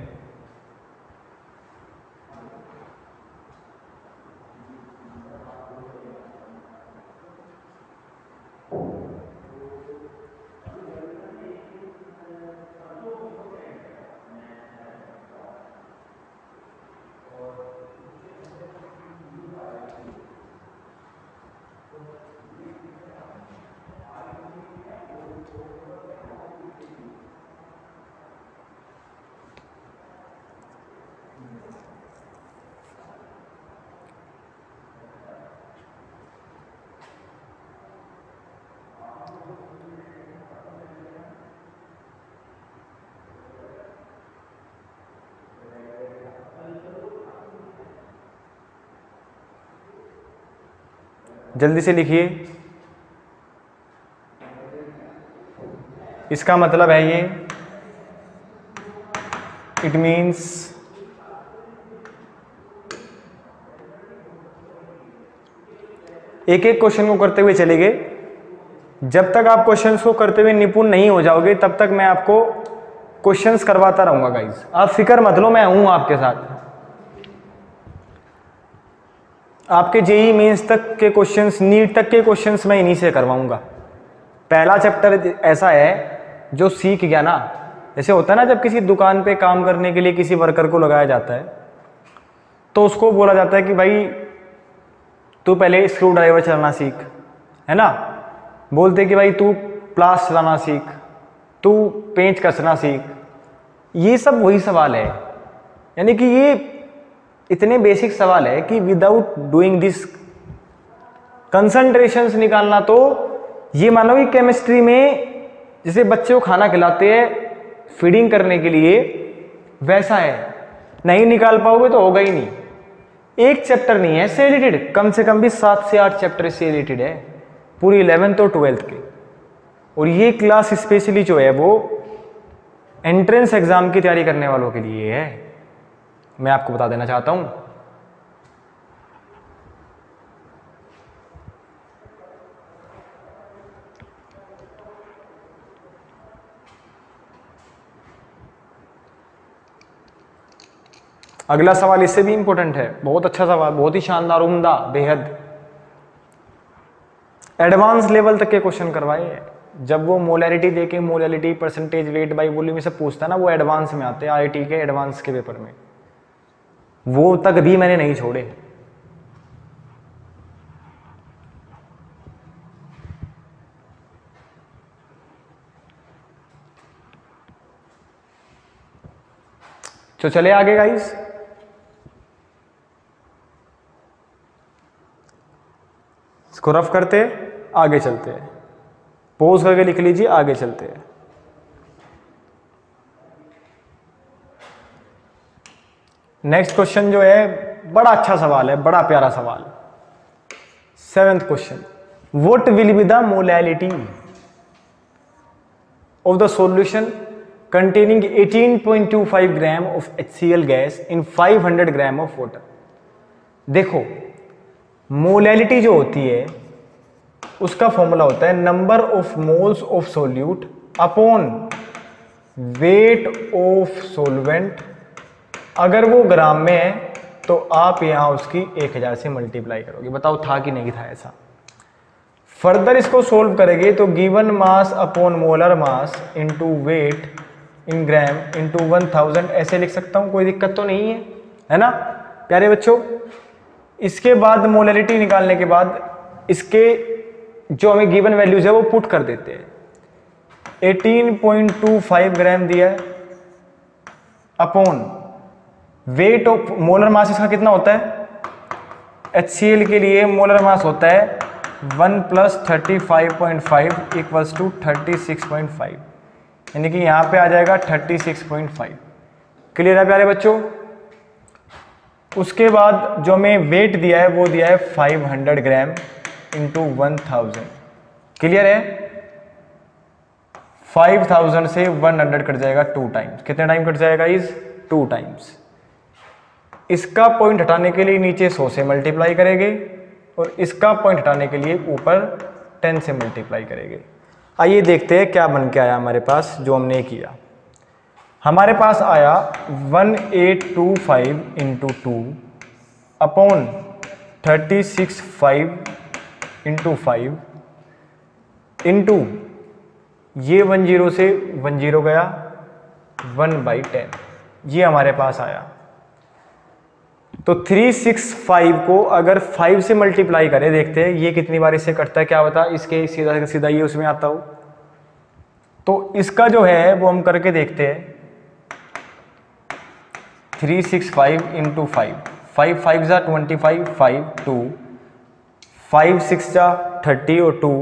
जल्दी से लिखिए। इसका मतलब है ये, इट मीन्स एक एक क्वेश्चन को करते हुए चलेंगे। जब तक आप क्वेश्चंस को करते हुए निपुण नहीं हो जाओगे तब तक मैं आपको क्वेश्चंस करवाता रहूंगा गाइज। आप फिक्र मत लो, मैं हूं आपके साथ। आपके जेईई मेंस तक के क्वेश्चंस, नीट तक के क्वेश्चंस मैं इन्हीं से करवाऊंगा। पहला चैप्टर ऐसा है जो सीख गया ना, जैसे होता है ना जब किसी दुकान पे काम करने के लिए किसी वर्कर को लगाया जाता है तो उसको बोला जाता है कि भाई तू पहले स्क्रू ड्राइवर चलाना सीख, है ना। बोलते कि भाई तू प्लास चलाना सीख, तू पेंच कसना सीख। ये सब वही सवाल है, यानी कि ये इतने बेसिक सवाल है कि विदाउट डूइंग दिस कंसंट्रेशंस निकालना, तो ये मानो कि केमिस्ट्री में जैसे बच्चे को खाना खिलाते हैं फीडिंग करने के लिए, वैसा है। नहीं निकाल पाओगे तो होगा ही नहीं। एक चैप्टर नहीं है इससे रिलेटेड, कम से कम भी 7 से 8 चैप्टर इससे रिलेटेड है, पूरी 11th और 12th के। और ये क्लास स्पेशली जो है वो एंट्रेंस एग्जाम की तैयारी करने वालों के लिए है, मैं आपको बता देना चाहता हूं। अगला सवाल इससे भी इंपॉर्टेंट है, बहुत अच्छा सवाल, बहुत ही शानदार, उम्दा, बेहद एडवांस लेवल तक के क्वेश्चन करवाए। जब वो मोलैरिटी देके, molarity, percentage, weight by volume ये सब पूछता है ना, वो एडवांस में आते हैं आईआईटी के एडवांस के पेपर में, वो तक भी मैंने नहीं छोड़े। तो चले आगे गाइस। इसको रफ करते आगे चलते हैं, पोज करके लिख लीजिए, आगे चलते हैं। नेक्स्ट क्वेश्चन जो है बड़ा अच्छा सवाल है, बड़ा प्यारा सवाल। 7th question, what will be the molality of the solution containing 18.25 gram of HCl gas in 500 gram of water. देखो मोलैलिटी जो होती है उसका फॉर्मूला होता है number of moles of solute upon weight of solvent. अगर वो ग्राम में है तो आप यहां उसकी 1000 से मल्टीप्लाई करोगे। बताओ था कि नहीं था ऐसा। फर्दर इसको सोल्व करेंगे तो given mass upon molar mass into weight in gram into 1000 ऐसे लिख सकता हूं, कोई दिक्कत तो नहीं है ना प्यारे बच्चों। इसके बाद मोलैलिटी निकालने के बाद इसके जो हमें गिवन वैल्यूज है वो पुट कर देते हैं। 18.25 ग्राम दिया है upon weight of molar mass इसका कितना होता है, HCl के लिए मोलर मास होता है 1 + 35.5 इक्वल्स टू 36.5, यानी कि यहां पे आ जाएगा 36.5। क्लियर है प्यारे बच्चों। उसके बाद जो हमें वेट दिया है वो दिया है 500 ग्राम इंटू 1000। क्लियर है। 5000 से 100 कट जाएगा 2 टाइम्स। कितने टाइम कट जाएगा इस 2 टाइम्स। इसका पॉइंट हटाने के लिए नीचे 100 से मल्टीप्लाई करेंगे और इसका पॉइंट हटाने के लिए ऊपर 10 से मल्टीप्लाई करेंगे। आइए देखते हैं क्या बन के आया हमारे पास। जो हमने किया हमारे पास आया 1825 इंटू 2 अपॉन 36.5 इंटू 5 इंटू ये 10 से 10 गया 1/10, ये हमारे पास आया। तो 365 को अगर 5 से मल्टीप्लाई करें, देखते हैं ये कितनी बार इससे कटता है, क्या बता इसके सीधा सीधा ये उसमें आता हो। तो इसका जो है वो हम करके देखते हैं। 365 इंटू 5, 5 5 जा 25, 5 2, 5 6 जा 30 और 2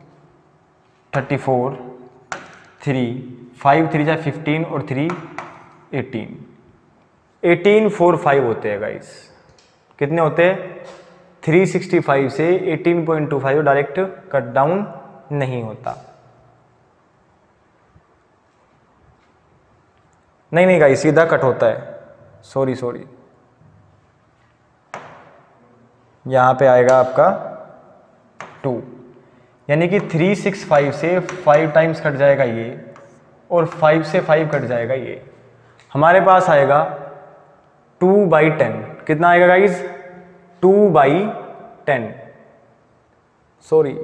34, 3 5 3 जा 15 और 3 18, 18 4 5 होते हैं गाइस। कितने होते हैं 365 से 18.25 डायरेक्ट कट डाउन नहीं होता। नहीं गाइस सीधा कट होता है, सॉरी यहां पे आएगा आपका 2, यानी कि 365 से 5 टाइम्स कट जाएगा ये और 5 से 5 कट जाएगा ये। हमारे पास आएगा 2/10। कितना आएगा गाइस 2/10। सॉरी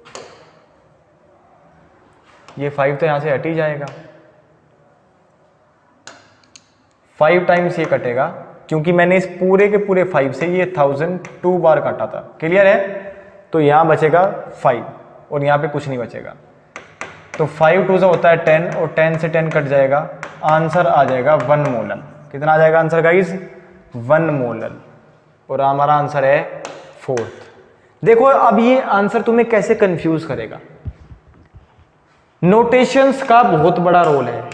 ये 5 तो यहां से हट ही जाएगा। 5 टाइम्स ये कटेगा क्योंकि मैंने इस पूरे के पूरे 5 से ये 1000 2 बार काटा था। क्लियर है। तो यहां बचेगा 5 और यहां पे कुछ नहीं बचेगा। तो 5 2 होता है 10 और 10 से 10 कट जाएगा। आंसर आ जाएगा 1 मोलर। कितना आ जाएगा आंसर गाइस 1 मोलर और हमारा आंसर है 4th। देखो अब ये आंसर तुम्हें कैसे कंफ्यूज करेगा। नोटेशंस का बहुत बड़ा रोल है।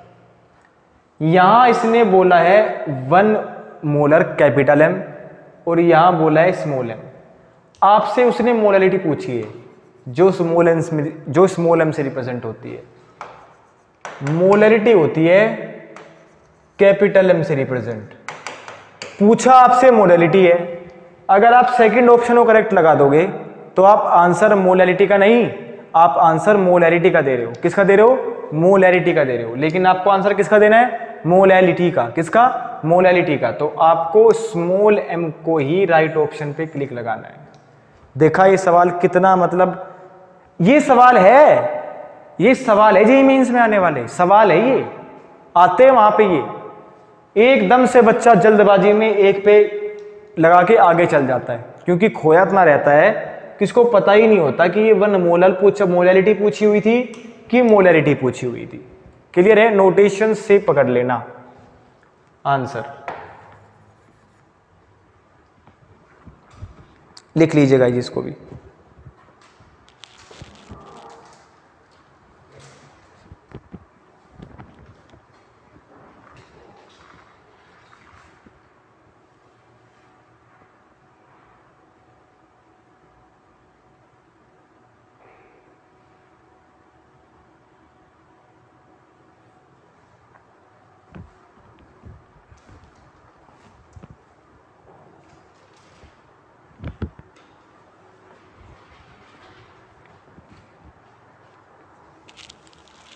यहां इसने बोला है 1 मोलर कैपिटल M और यहां बोला है स्मॉल m। आपसे उसने मोलैलिटी पूछी है जो स्मॉल m से रिप्रेजेंट होती है। मोलैलिटी होती है कैपिटल M से रिप्रेजेंट। पूछा आपसे मोलैलिटी है, अगर आप सेकंड ऑप्शन को करेक्ट लगा दोगे तो आप आंसर मोलैलिटी का नहीं, आप आंसर मोलैरिटी का दे रहे हो। किसका दे रहे हो मोलैरिटी का दे रहे हो, लेकिन आपको आंसर किसका देना है मोलैलिटी का। किसका मोलैलिटी का। तो आपको स्मॉल m को ही राइट ऑप्शन पे क्लिक लगाना है। देखा ये सवाल कितना मतलब ये सवाल है जेईई मेंस में आने वाले सवाल है। ये आते हैं वहां पे ये एकदम से बच्चा जल्दबाजी में एक पे लगा के आगे चल जाता है क्योंकि खोया इतना रहता है किसको पता ही नहीं होता कि ये 1 मोलर मोलैलिटी पूछी हुई थी कि मोलैरिटी पूछी हुई थी। क्लियर है। नोटेशन से पकड़ लेना आंसर। लिख लीजिएगा इसको भी।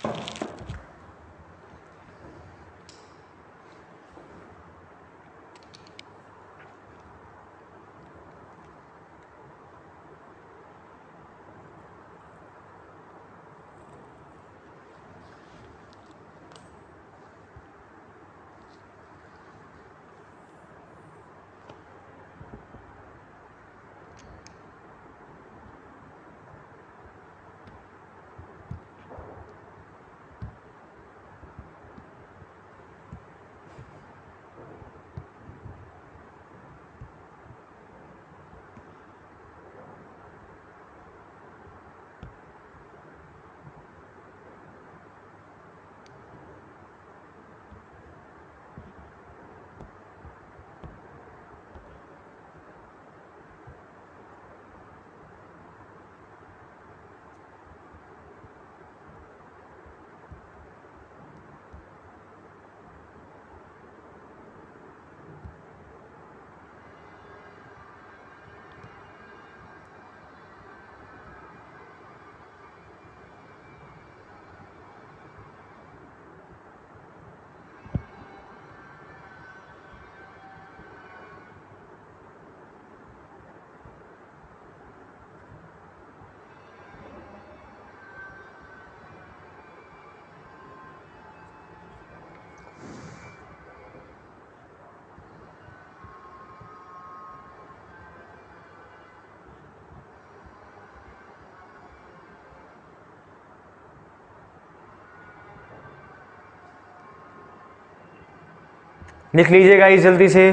लिख लीजिए गाइस जल्दी से,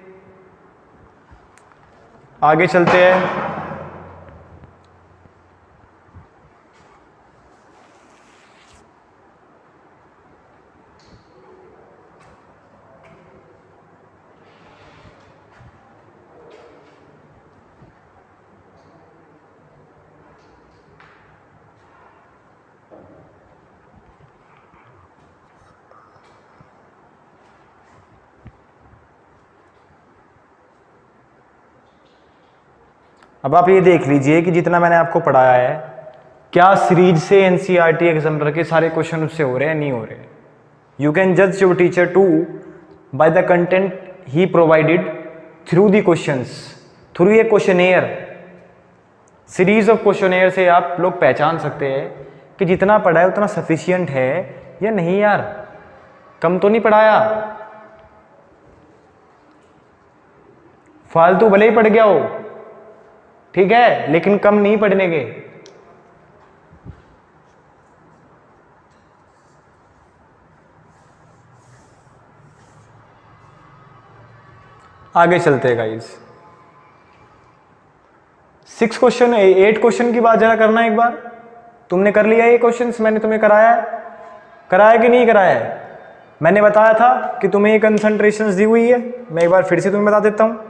आगे चलते हैं। अब आप ये देख लीजिए कि जितना मैंने आपको पढ़ाया है, क्या सीरीज से एनसीईआरटी एग्जामिनर के सारे क्वेश्चन उससे हो रहे हैं, नहीं हो रहे। यू कैन जज your teacher to by the content he provided through the questions, through a questionnaire. Series of questionnaire से आप लोग पहचान सकते हैं कि जितना पढ़ा है उतना सफिशियंट है या नहीं। यार कम तो नहीं पढ़ाया, फालतू भले ही पढ़ गया हो, ठीक है, लेकिन कम नहीं पढ़ने के। आगे चलते हैं गाइस। 8 क्वेश्चन की बात जरा करना एक बार। तुमने कर लिया ये क्वेश्चंस, मैंने तुम्हें कराया कि नहीं कराया है? मैंने बताया था कि तुम्हें ये कंसंट्रेशंस दी हुई है, मैं एक बार फिर से तुम्हें बता देता हूं।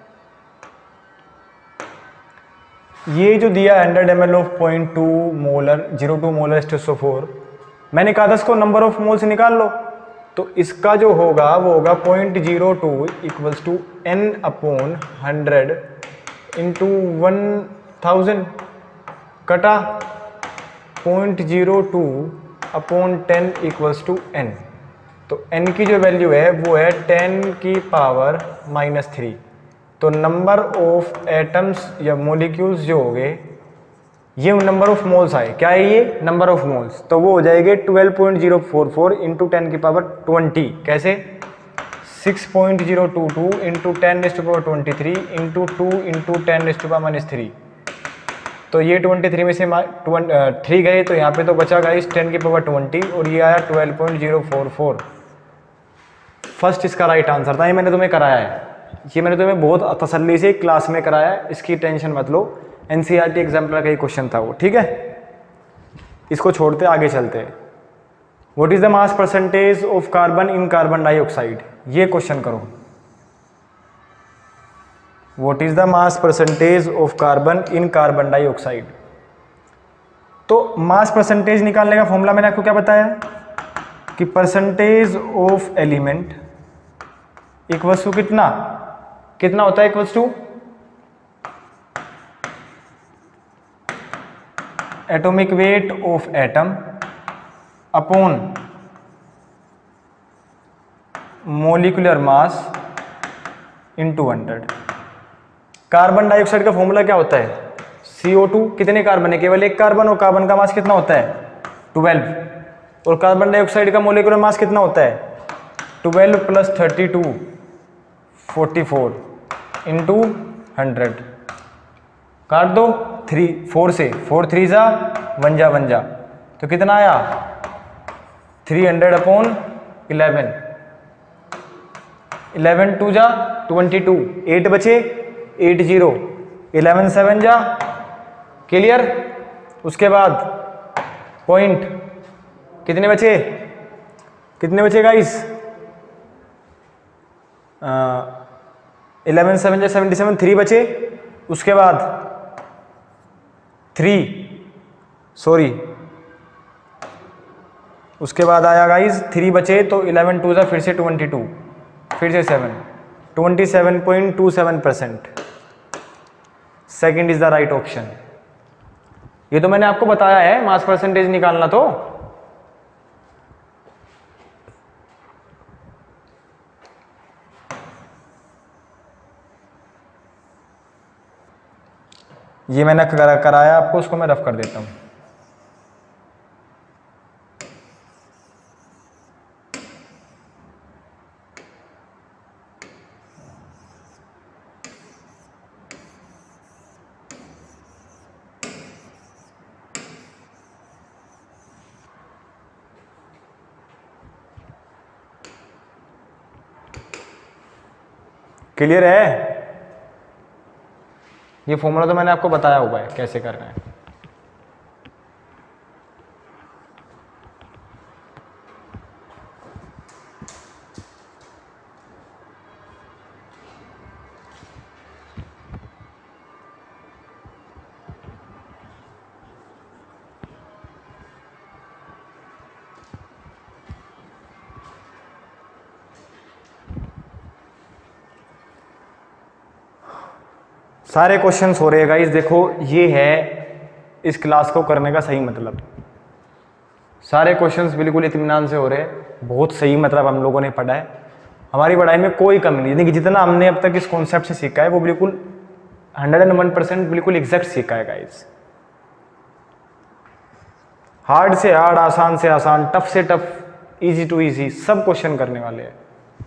ये जो दिया 100 ml of 0.2 molar 0.2 molar H2SO4, मैंने कहा था इसको नंबर ऑफ मोल्स निकाल लो, तो इसका जो होगा वो होगा 0.02 equals to n upon 100 into 1000 कटा 0.02 अपॉन 10 इक्वल्स टू n। तो n की जो वैल्यू है वो है 10 की पावर -3। तो नंबर ऑफ एटम्स या मोलिक्यूल्स जो हो गए, ये नंबर ऑफ मोल्स आए, क्या है ये नंबर ऑफ मोल्स, तो वो हो जाएंगे 12.044 इंटू 10 की पावर 20। कैसे? 6.022 इंटू 10⁻23 इंटू 2 इंटू 10⁻³ तो ये 23 में से 3 गए, तो यहाँ पे तो बचा गाइस 10 की पावर 20 और ये आया 12.044। फर्स्ट इसका राइट आंसर था, ये मैंने तुम्हें कराया है, ये मैंने तुम्हें बहुत तसल्ली से क्लास में कराया है, इसकी टेंशन मत लो। एनसीईआरटी एग्जाम्पल का ही क्वेश्चन था वो, ठीक है। इसको छोड़ते आगे चलते हैं। What is the mass percentage of carbon in carbon dioxide, ये क्वेश्चन करो। What is the mass percentage of carbon in carbon dioxide. तो मास परसेंटेज निकालने का फॉर्मूला मैंने आपको क्या बताया कि percentage of element equals to कितना होता है, equals to atomic weight of atom upon molecular mass into 100। Carbon dioxide का फॉर्मूला क्या होता है? CO2। कितने कार्बन है? केवल एक कार्बन, और कार्बन का मास कितना होता है? 12। और कार्बन डाइऑक्साइड का मोलिकुलर मास कितना होता है? 12 + 32 44 इंटू 100। काट दो 4 से, 4 3 जा 1 जा 1 जा, तो कितना आया? 300/11। 11 2 जा 22, 8 बचे 80, 11 7 जा। क्लियर? उसके बाद पॉइंट कितने बचे? कितने बचे गाइस? 11 7 जा 77, 3 बचे। उसके बाद 3 सॉरी, उसके बाद आया गाइस 3 बचे, तो 11 2 जा फिर से 22, फिर से 7, 27.27%। Second is the right option. ये तो मैंने आपको बताया है मास परसेंटेज निकालना। तो ये मैंने कराया आपको, उसको मैं रफ कर देता हूं। क्लियर है? ये फॉर्मूला तो मैंने आपको बताया हुआ है कैसे करना है। सारे क्वेश्चंस हो रहे हैं गाइस। देखो ये है इस क्लास को करने का सही मतलब। सारे क्वेश्चंस बिल्कुल इत्मीनान से हो रहे हैं, बहुत सही मतलब हम लोगों ने पढ़ा है। हमारी पढ़ाई में कोई कमी नहीं, यानी कि जितना हमने अब तक इस कॉन्सेप्ट से सीखा है वो बिल्कुल 101% बिल्कुल एग्जैक्ट सीखा है गाइस। हार्ड से हार्ड, आसान से आसान, टफ से टफ, इजी टू इजी सब क्वेश्चन करने वाले हैं।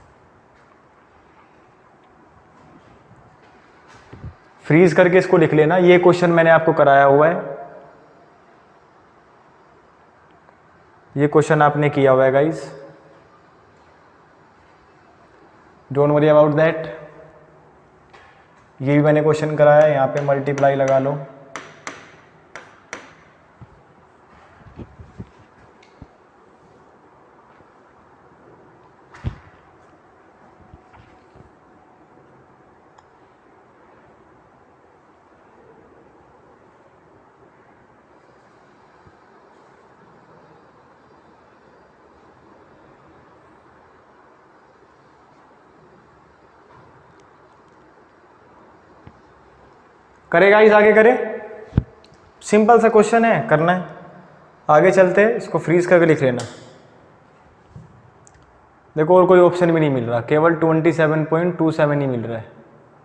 फ्रीज करके इसको लिख लेना। ये क्वेश्चन मैंने आपको कराया हुआ है, ये क्वेश्चन आपने किया हुआ है guys, don't worry about that. ये भी मैंने क्वेश्चन कराया है, यहाँ पे मल्टीप्लाई लगा लो। करेगा इस आगे करे, सिंपल सा क्वेश्चन है, करना है। आगे चलते हैं, इसको फ्रीज करके लिख लेना। देखो और कोई ऑप्शन भी नहीं मिल रहा, केवल 27.27 ही मिल रहा है।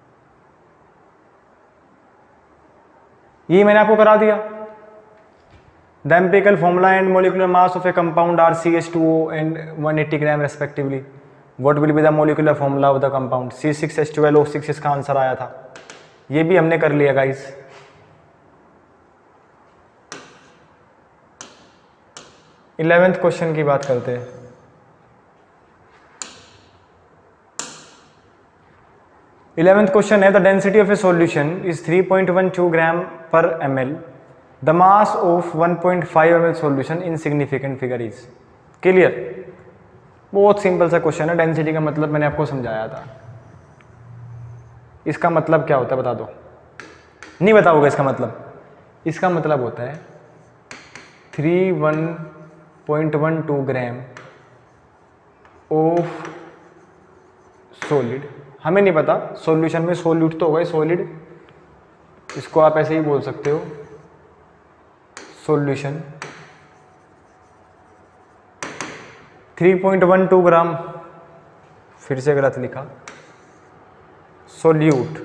ये मैंने आपको करा दिया। The empirical formula and molecular mass of a compound are CH2O and 180 gram respectively. What will be the molecular formula of the compound? C6H12O6 इसका आंसर आया था। ये भी हमने कर लिया गाइस। इलेवेंथ क्वेश्चन की बात करते हैं। इलेवेंथ क्वेश्चन है the density of a solution is 3.12 gram per ml। The mass of 1.5 ml solution in significant figure is. Clear? बहुत सिंपल सा क्वेश्चन है। डेंसिटी का मतलब मैंने आपको समझाया था। इसका मतलब क्या होता है बता दो? नहीं बताओगे इसका मतलब? इसका मतलब होता है 3.12 ग्राम ऑफ सॉलिड। हमें नहीं पता सॉल्यूशन में सॉल्यूट तो होगा सॉलिड, इसको आप ऐसे ही बोल सकते हो सॉल्यूशन 3.12 ग्राम, फिर से गलत लिखा, solute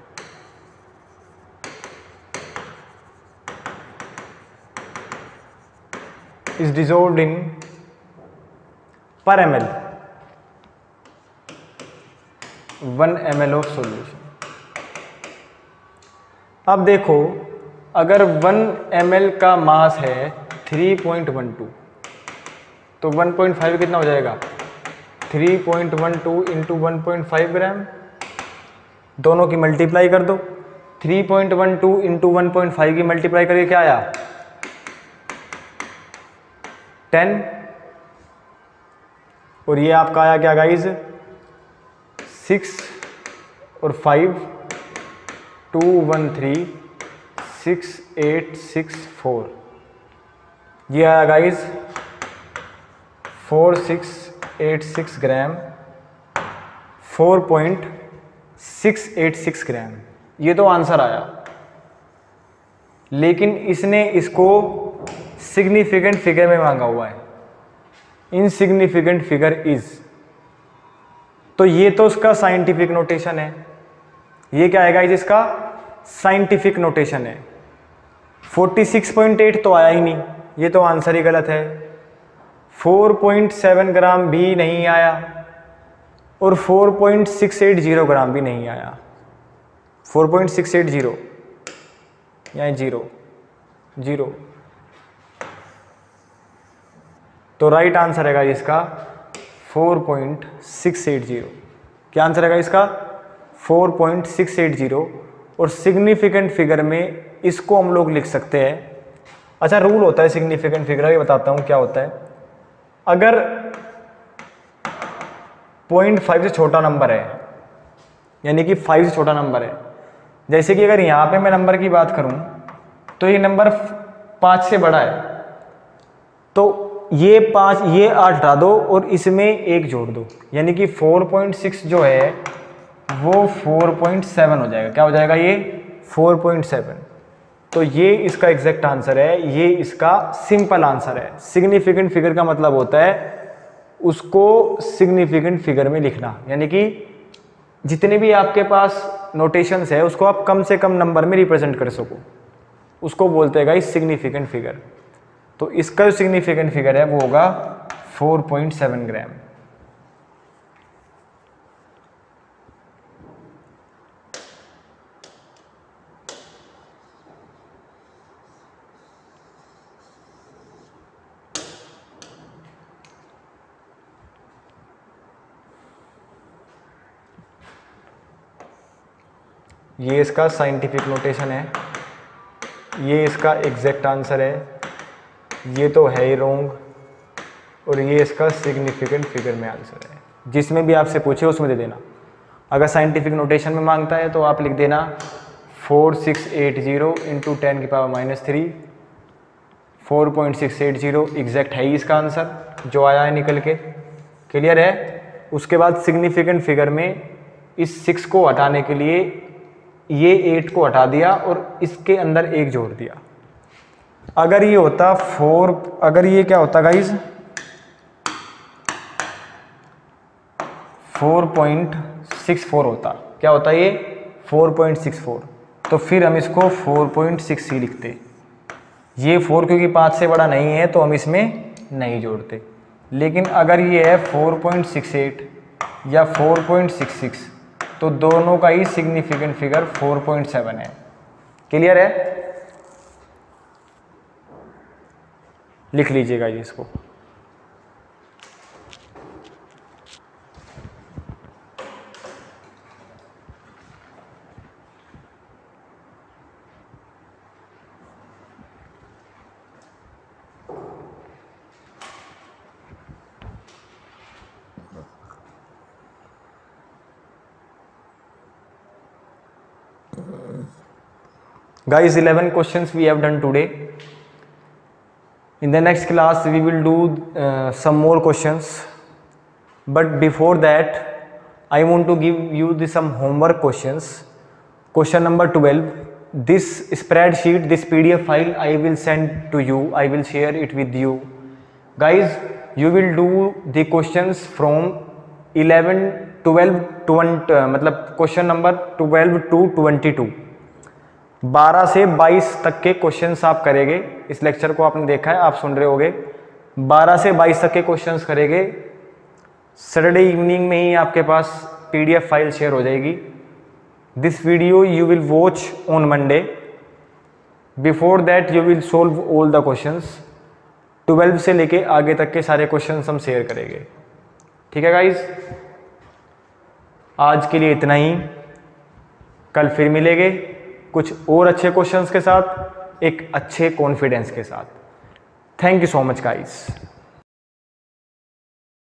is dissolved in per ml 1 ml of solution। अब देखो अगर 1 ml का मास है 3.12 तो 1.5 कितना हो जाएगा, 3.12 इंटू 1.5 ग्राम, दोनों की मल्टीप्लाई कर दो। 3.12 इंटू 1.5 की मल्टीप्लाई करके क्या आया, 10, और ये आपका आया क्या गाइज, 6 और 5, 2 1 3 6 8 6 4, ये आया गाइज 4686 ग्राम, 4.686 ग्राम, ये तो आंसर आया। लेकिन इसने इसको सिग्निफिकेंट फिगर में मांगा हुआ है, इनसिग्निफिकेंट फिगर इज, तो ये तो उसका साइंटिफिक नोटेशन है, ये क्या आएगा इसका साइंटिफिक नोटेशन है। 46.8 तो आया ही नहीं, ये तो आंसर ही गलत है। 4.7 ग्राम भी नहीं आया और 4.680 ग्राम भी नहीं आया। 4.680 यहाँ 0 0, तो राइट आंसर रहेगा इसका 4.680। क्या आंसर रहेगा इसका 4.680, और सिग्निफिकेंट फिगर में इसको हम लोग लिख सकते हैं। अच्छा, रूल होता है सिग्निफिकेंट फिगर, ये बताता हूँ क्या होता है। अगर 0.5 से छोटा नंबर है, यानी कि 5 से छोटा नंबर है, जैसे कि अगर यहाँ पे मैं नंबर की बात करूँ तो ये नंबर 5 से बड़ा है, तो ये 5 ये 8 हटा दो और इसमें 1 जोड़ दो, यानी कि 4.6 जो है वो 4.7 हो जाएगा। क्या हो जाएगा ये 4.7। तो ये इसका एग्जैक्ट आंसर है, ये इसका सिंपल आंसर है। सिग्निफिकेंट फिगर का मतलब होता है उसको सिग्निफिकेंट फिगर में लिखना, यानी कि जितने भी आपके पास नोटेशंस है उसको आप कम से कम नंबर में रिप्रेजेंट कर सको, उसको बोलते हैं गाइस सिग्निफिकेंट फिगर। तो इसका जो सिग्निफिकेंट फिगर है वो होगा 4.7 ग्राम। ये इसका साइंटिफिक नोटेशन है, ये इसका एग्जैक्ट आंसर है, ये तो है ही रॉन्ग, और ये इसका सिग्निफिकेंट फिगर में आंसर है। जिसमें भी आपसे पूछे उसमें दे देना। अगर साइंटिफिक नोटेशन में मांगता है तो आप लिख देना 4680 इंटू 10 की पावर -3, 4.680 एग्जैक्ट है ही इसका आंसर जो आया है निकल के। क्लियर है। उसके बाद सिग्निफिकेंट फिगर में इस 6 को हटाने के लिए ये 8 को हटा दिया और इसके अंदर 1 जोड़ दिया। अगर ये होता 4, अगर ये क्या होता गाइज 4.64 होता, क्या होता ये 4.64, तो फिर हम इसको 4.6 ही लिखते। ये 4 क्योंकि 5 से बड़ा नहीं है तो हम इसमें नहीं जोड़ते। लेकिन अगर ये है 4.68 या 4.66 तो दोनों का ही सिग्निफिकेंट फिगर 4.7 है। क्लियर है। लिख लीजिएगा ये इसको। Guys, 11 questions we have done today. In the next class we will do some more questions, but before that I want to give you some homework questions. Question number 12, this spreadsheet, this PDF file I will send to you, I will share it with you. Guys, you will do the questions from 11 12 20 मतलब question number 12 to 22, 12 से 22 तक के questions आप करेंगे। इस lecture को आपने देखा है, आप सुन रहे होगे, 12 से 22 तक के क्वेश्चंस करेंगे। सैटरडे इवनिंग में ही आपके पास PDF फाइल शेयर हो जाएगी। This video you will watch on Monday, before that you will solve all the questions. 12 से लेके आगे तक के सारे क्वेश्चंस हम शेयर करेंगे। ठीक है गाइज, आज के लिए इतना ही। कल फिर मिलेंगे कुछ और अच्छे क्वेश्चंस के साथ, एक अच्छे कॉन्फिडेंस के साथ। Thank you so much guys.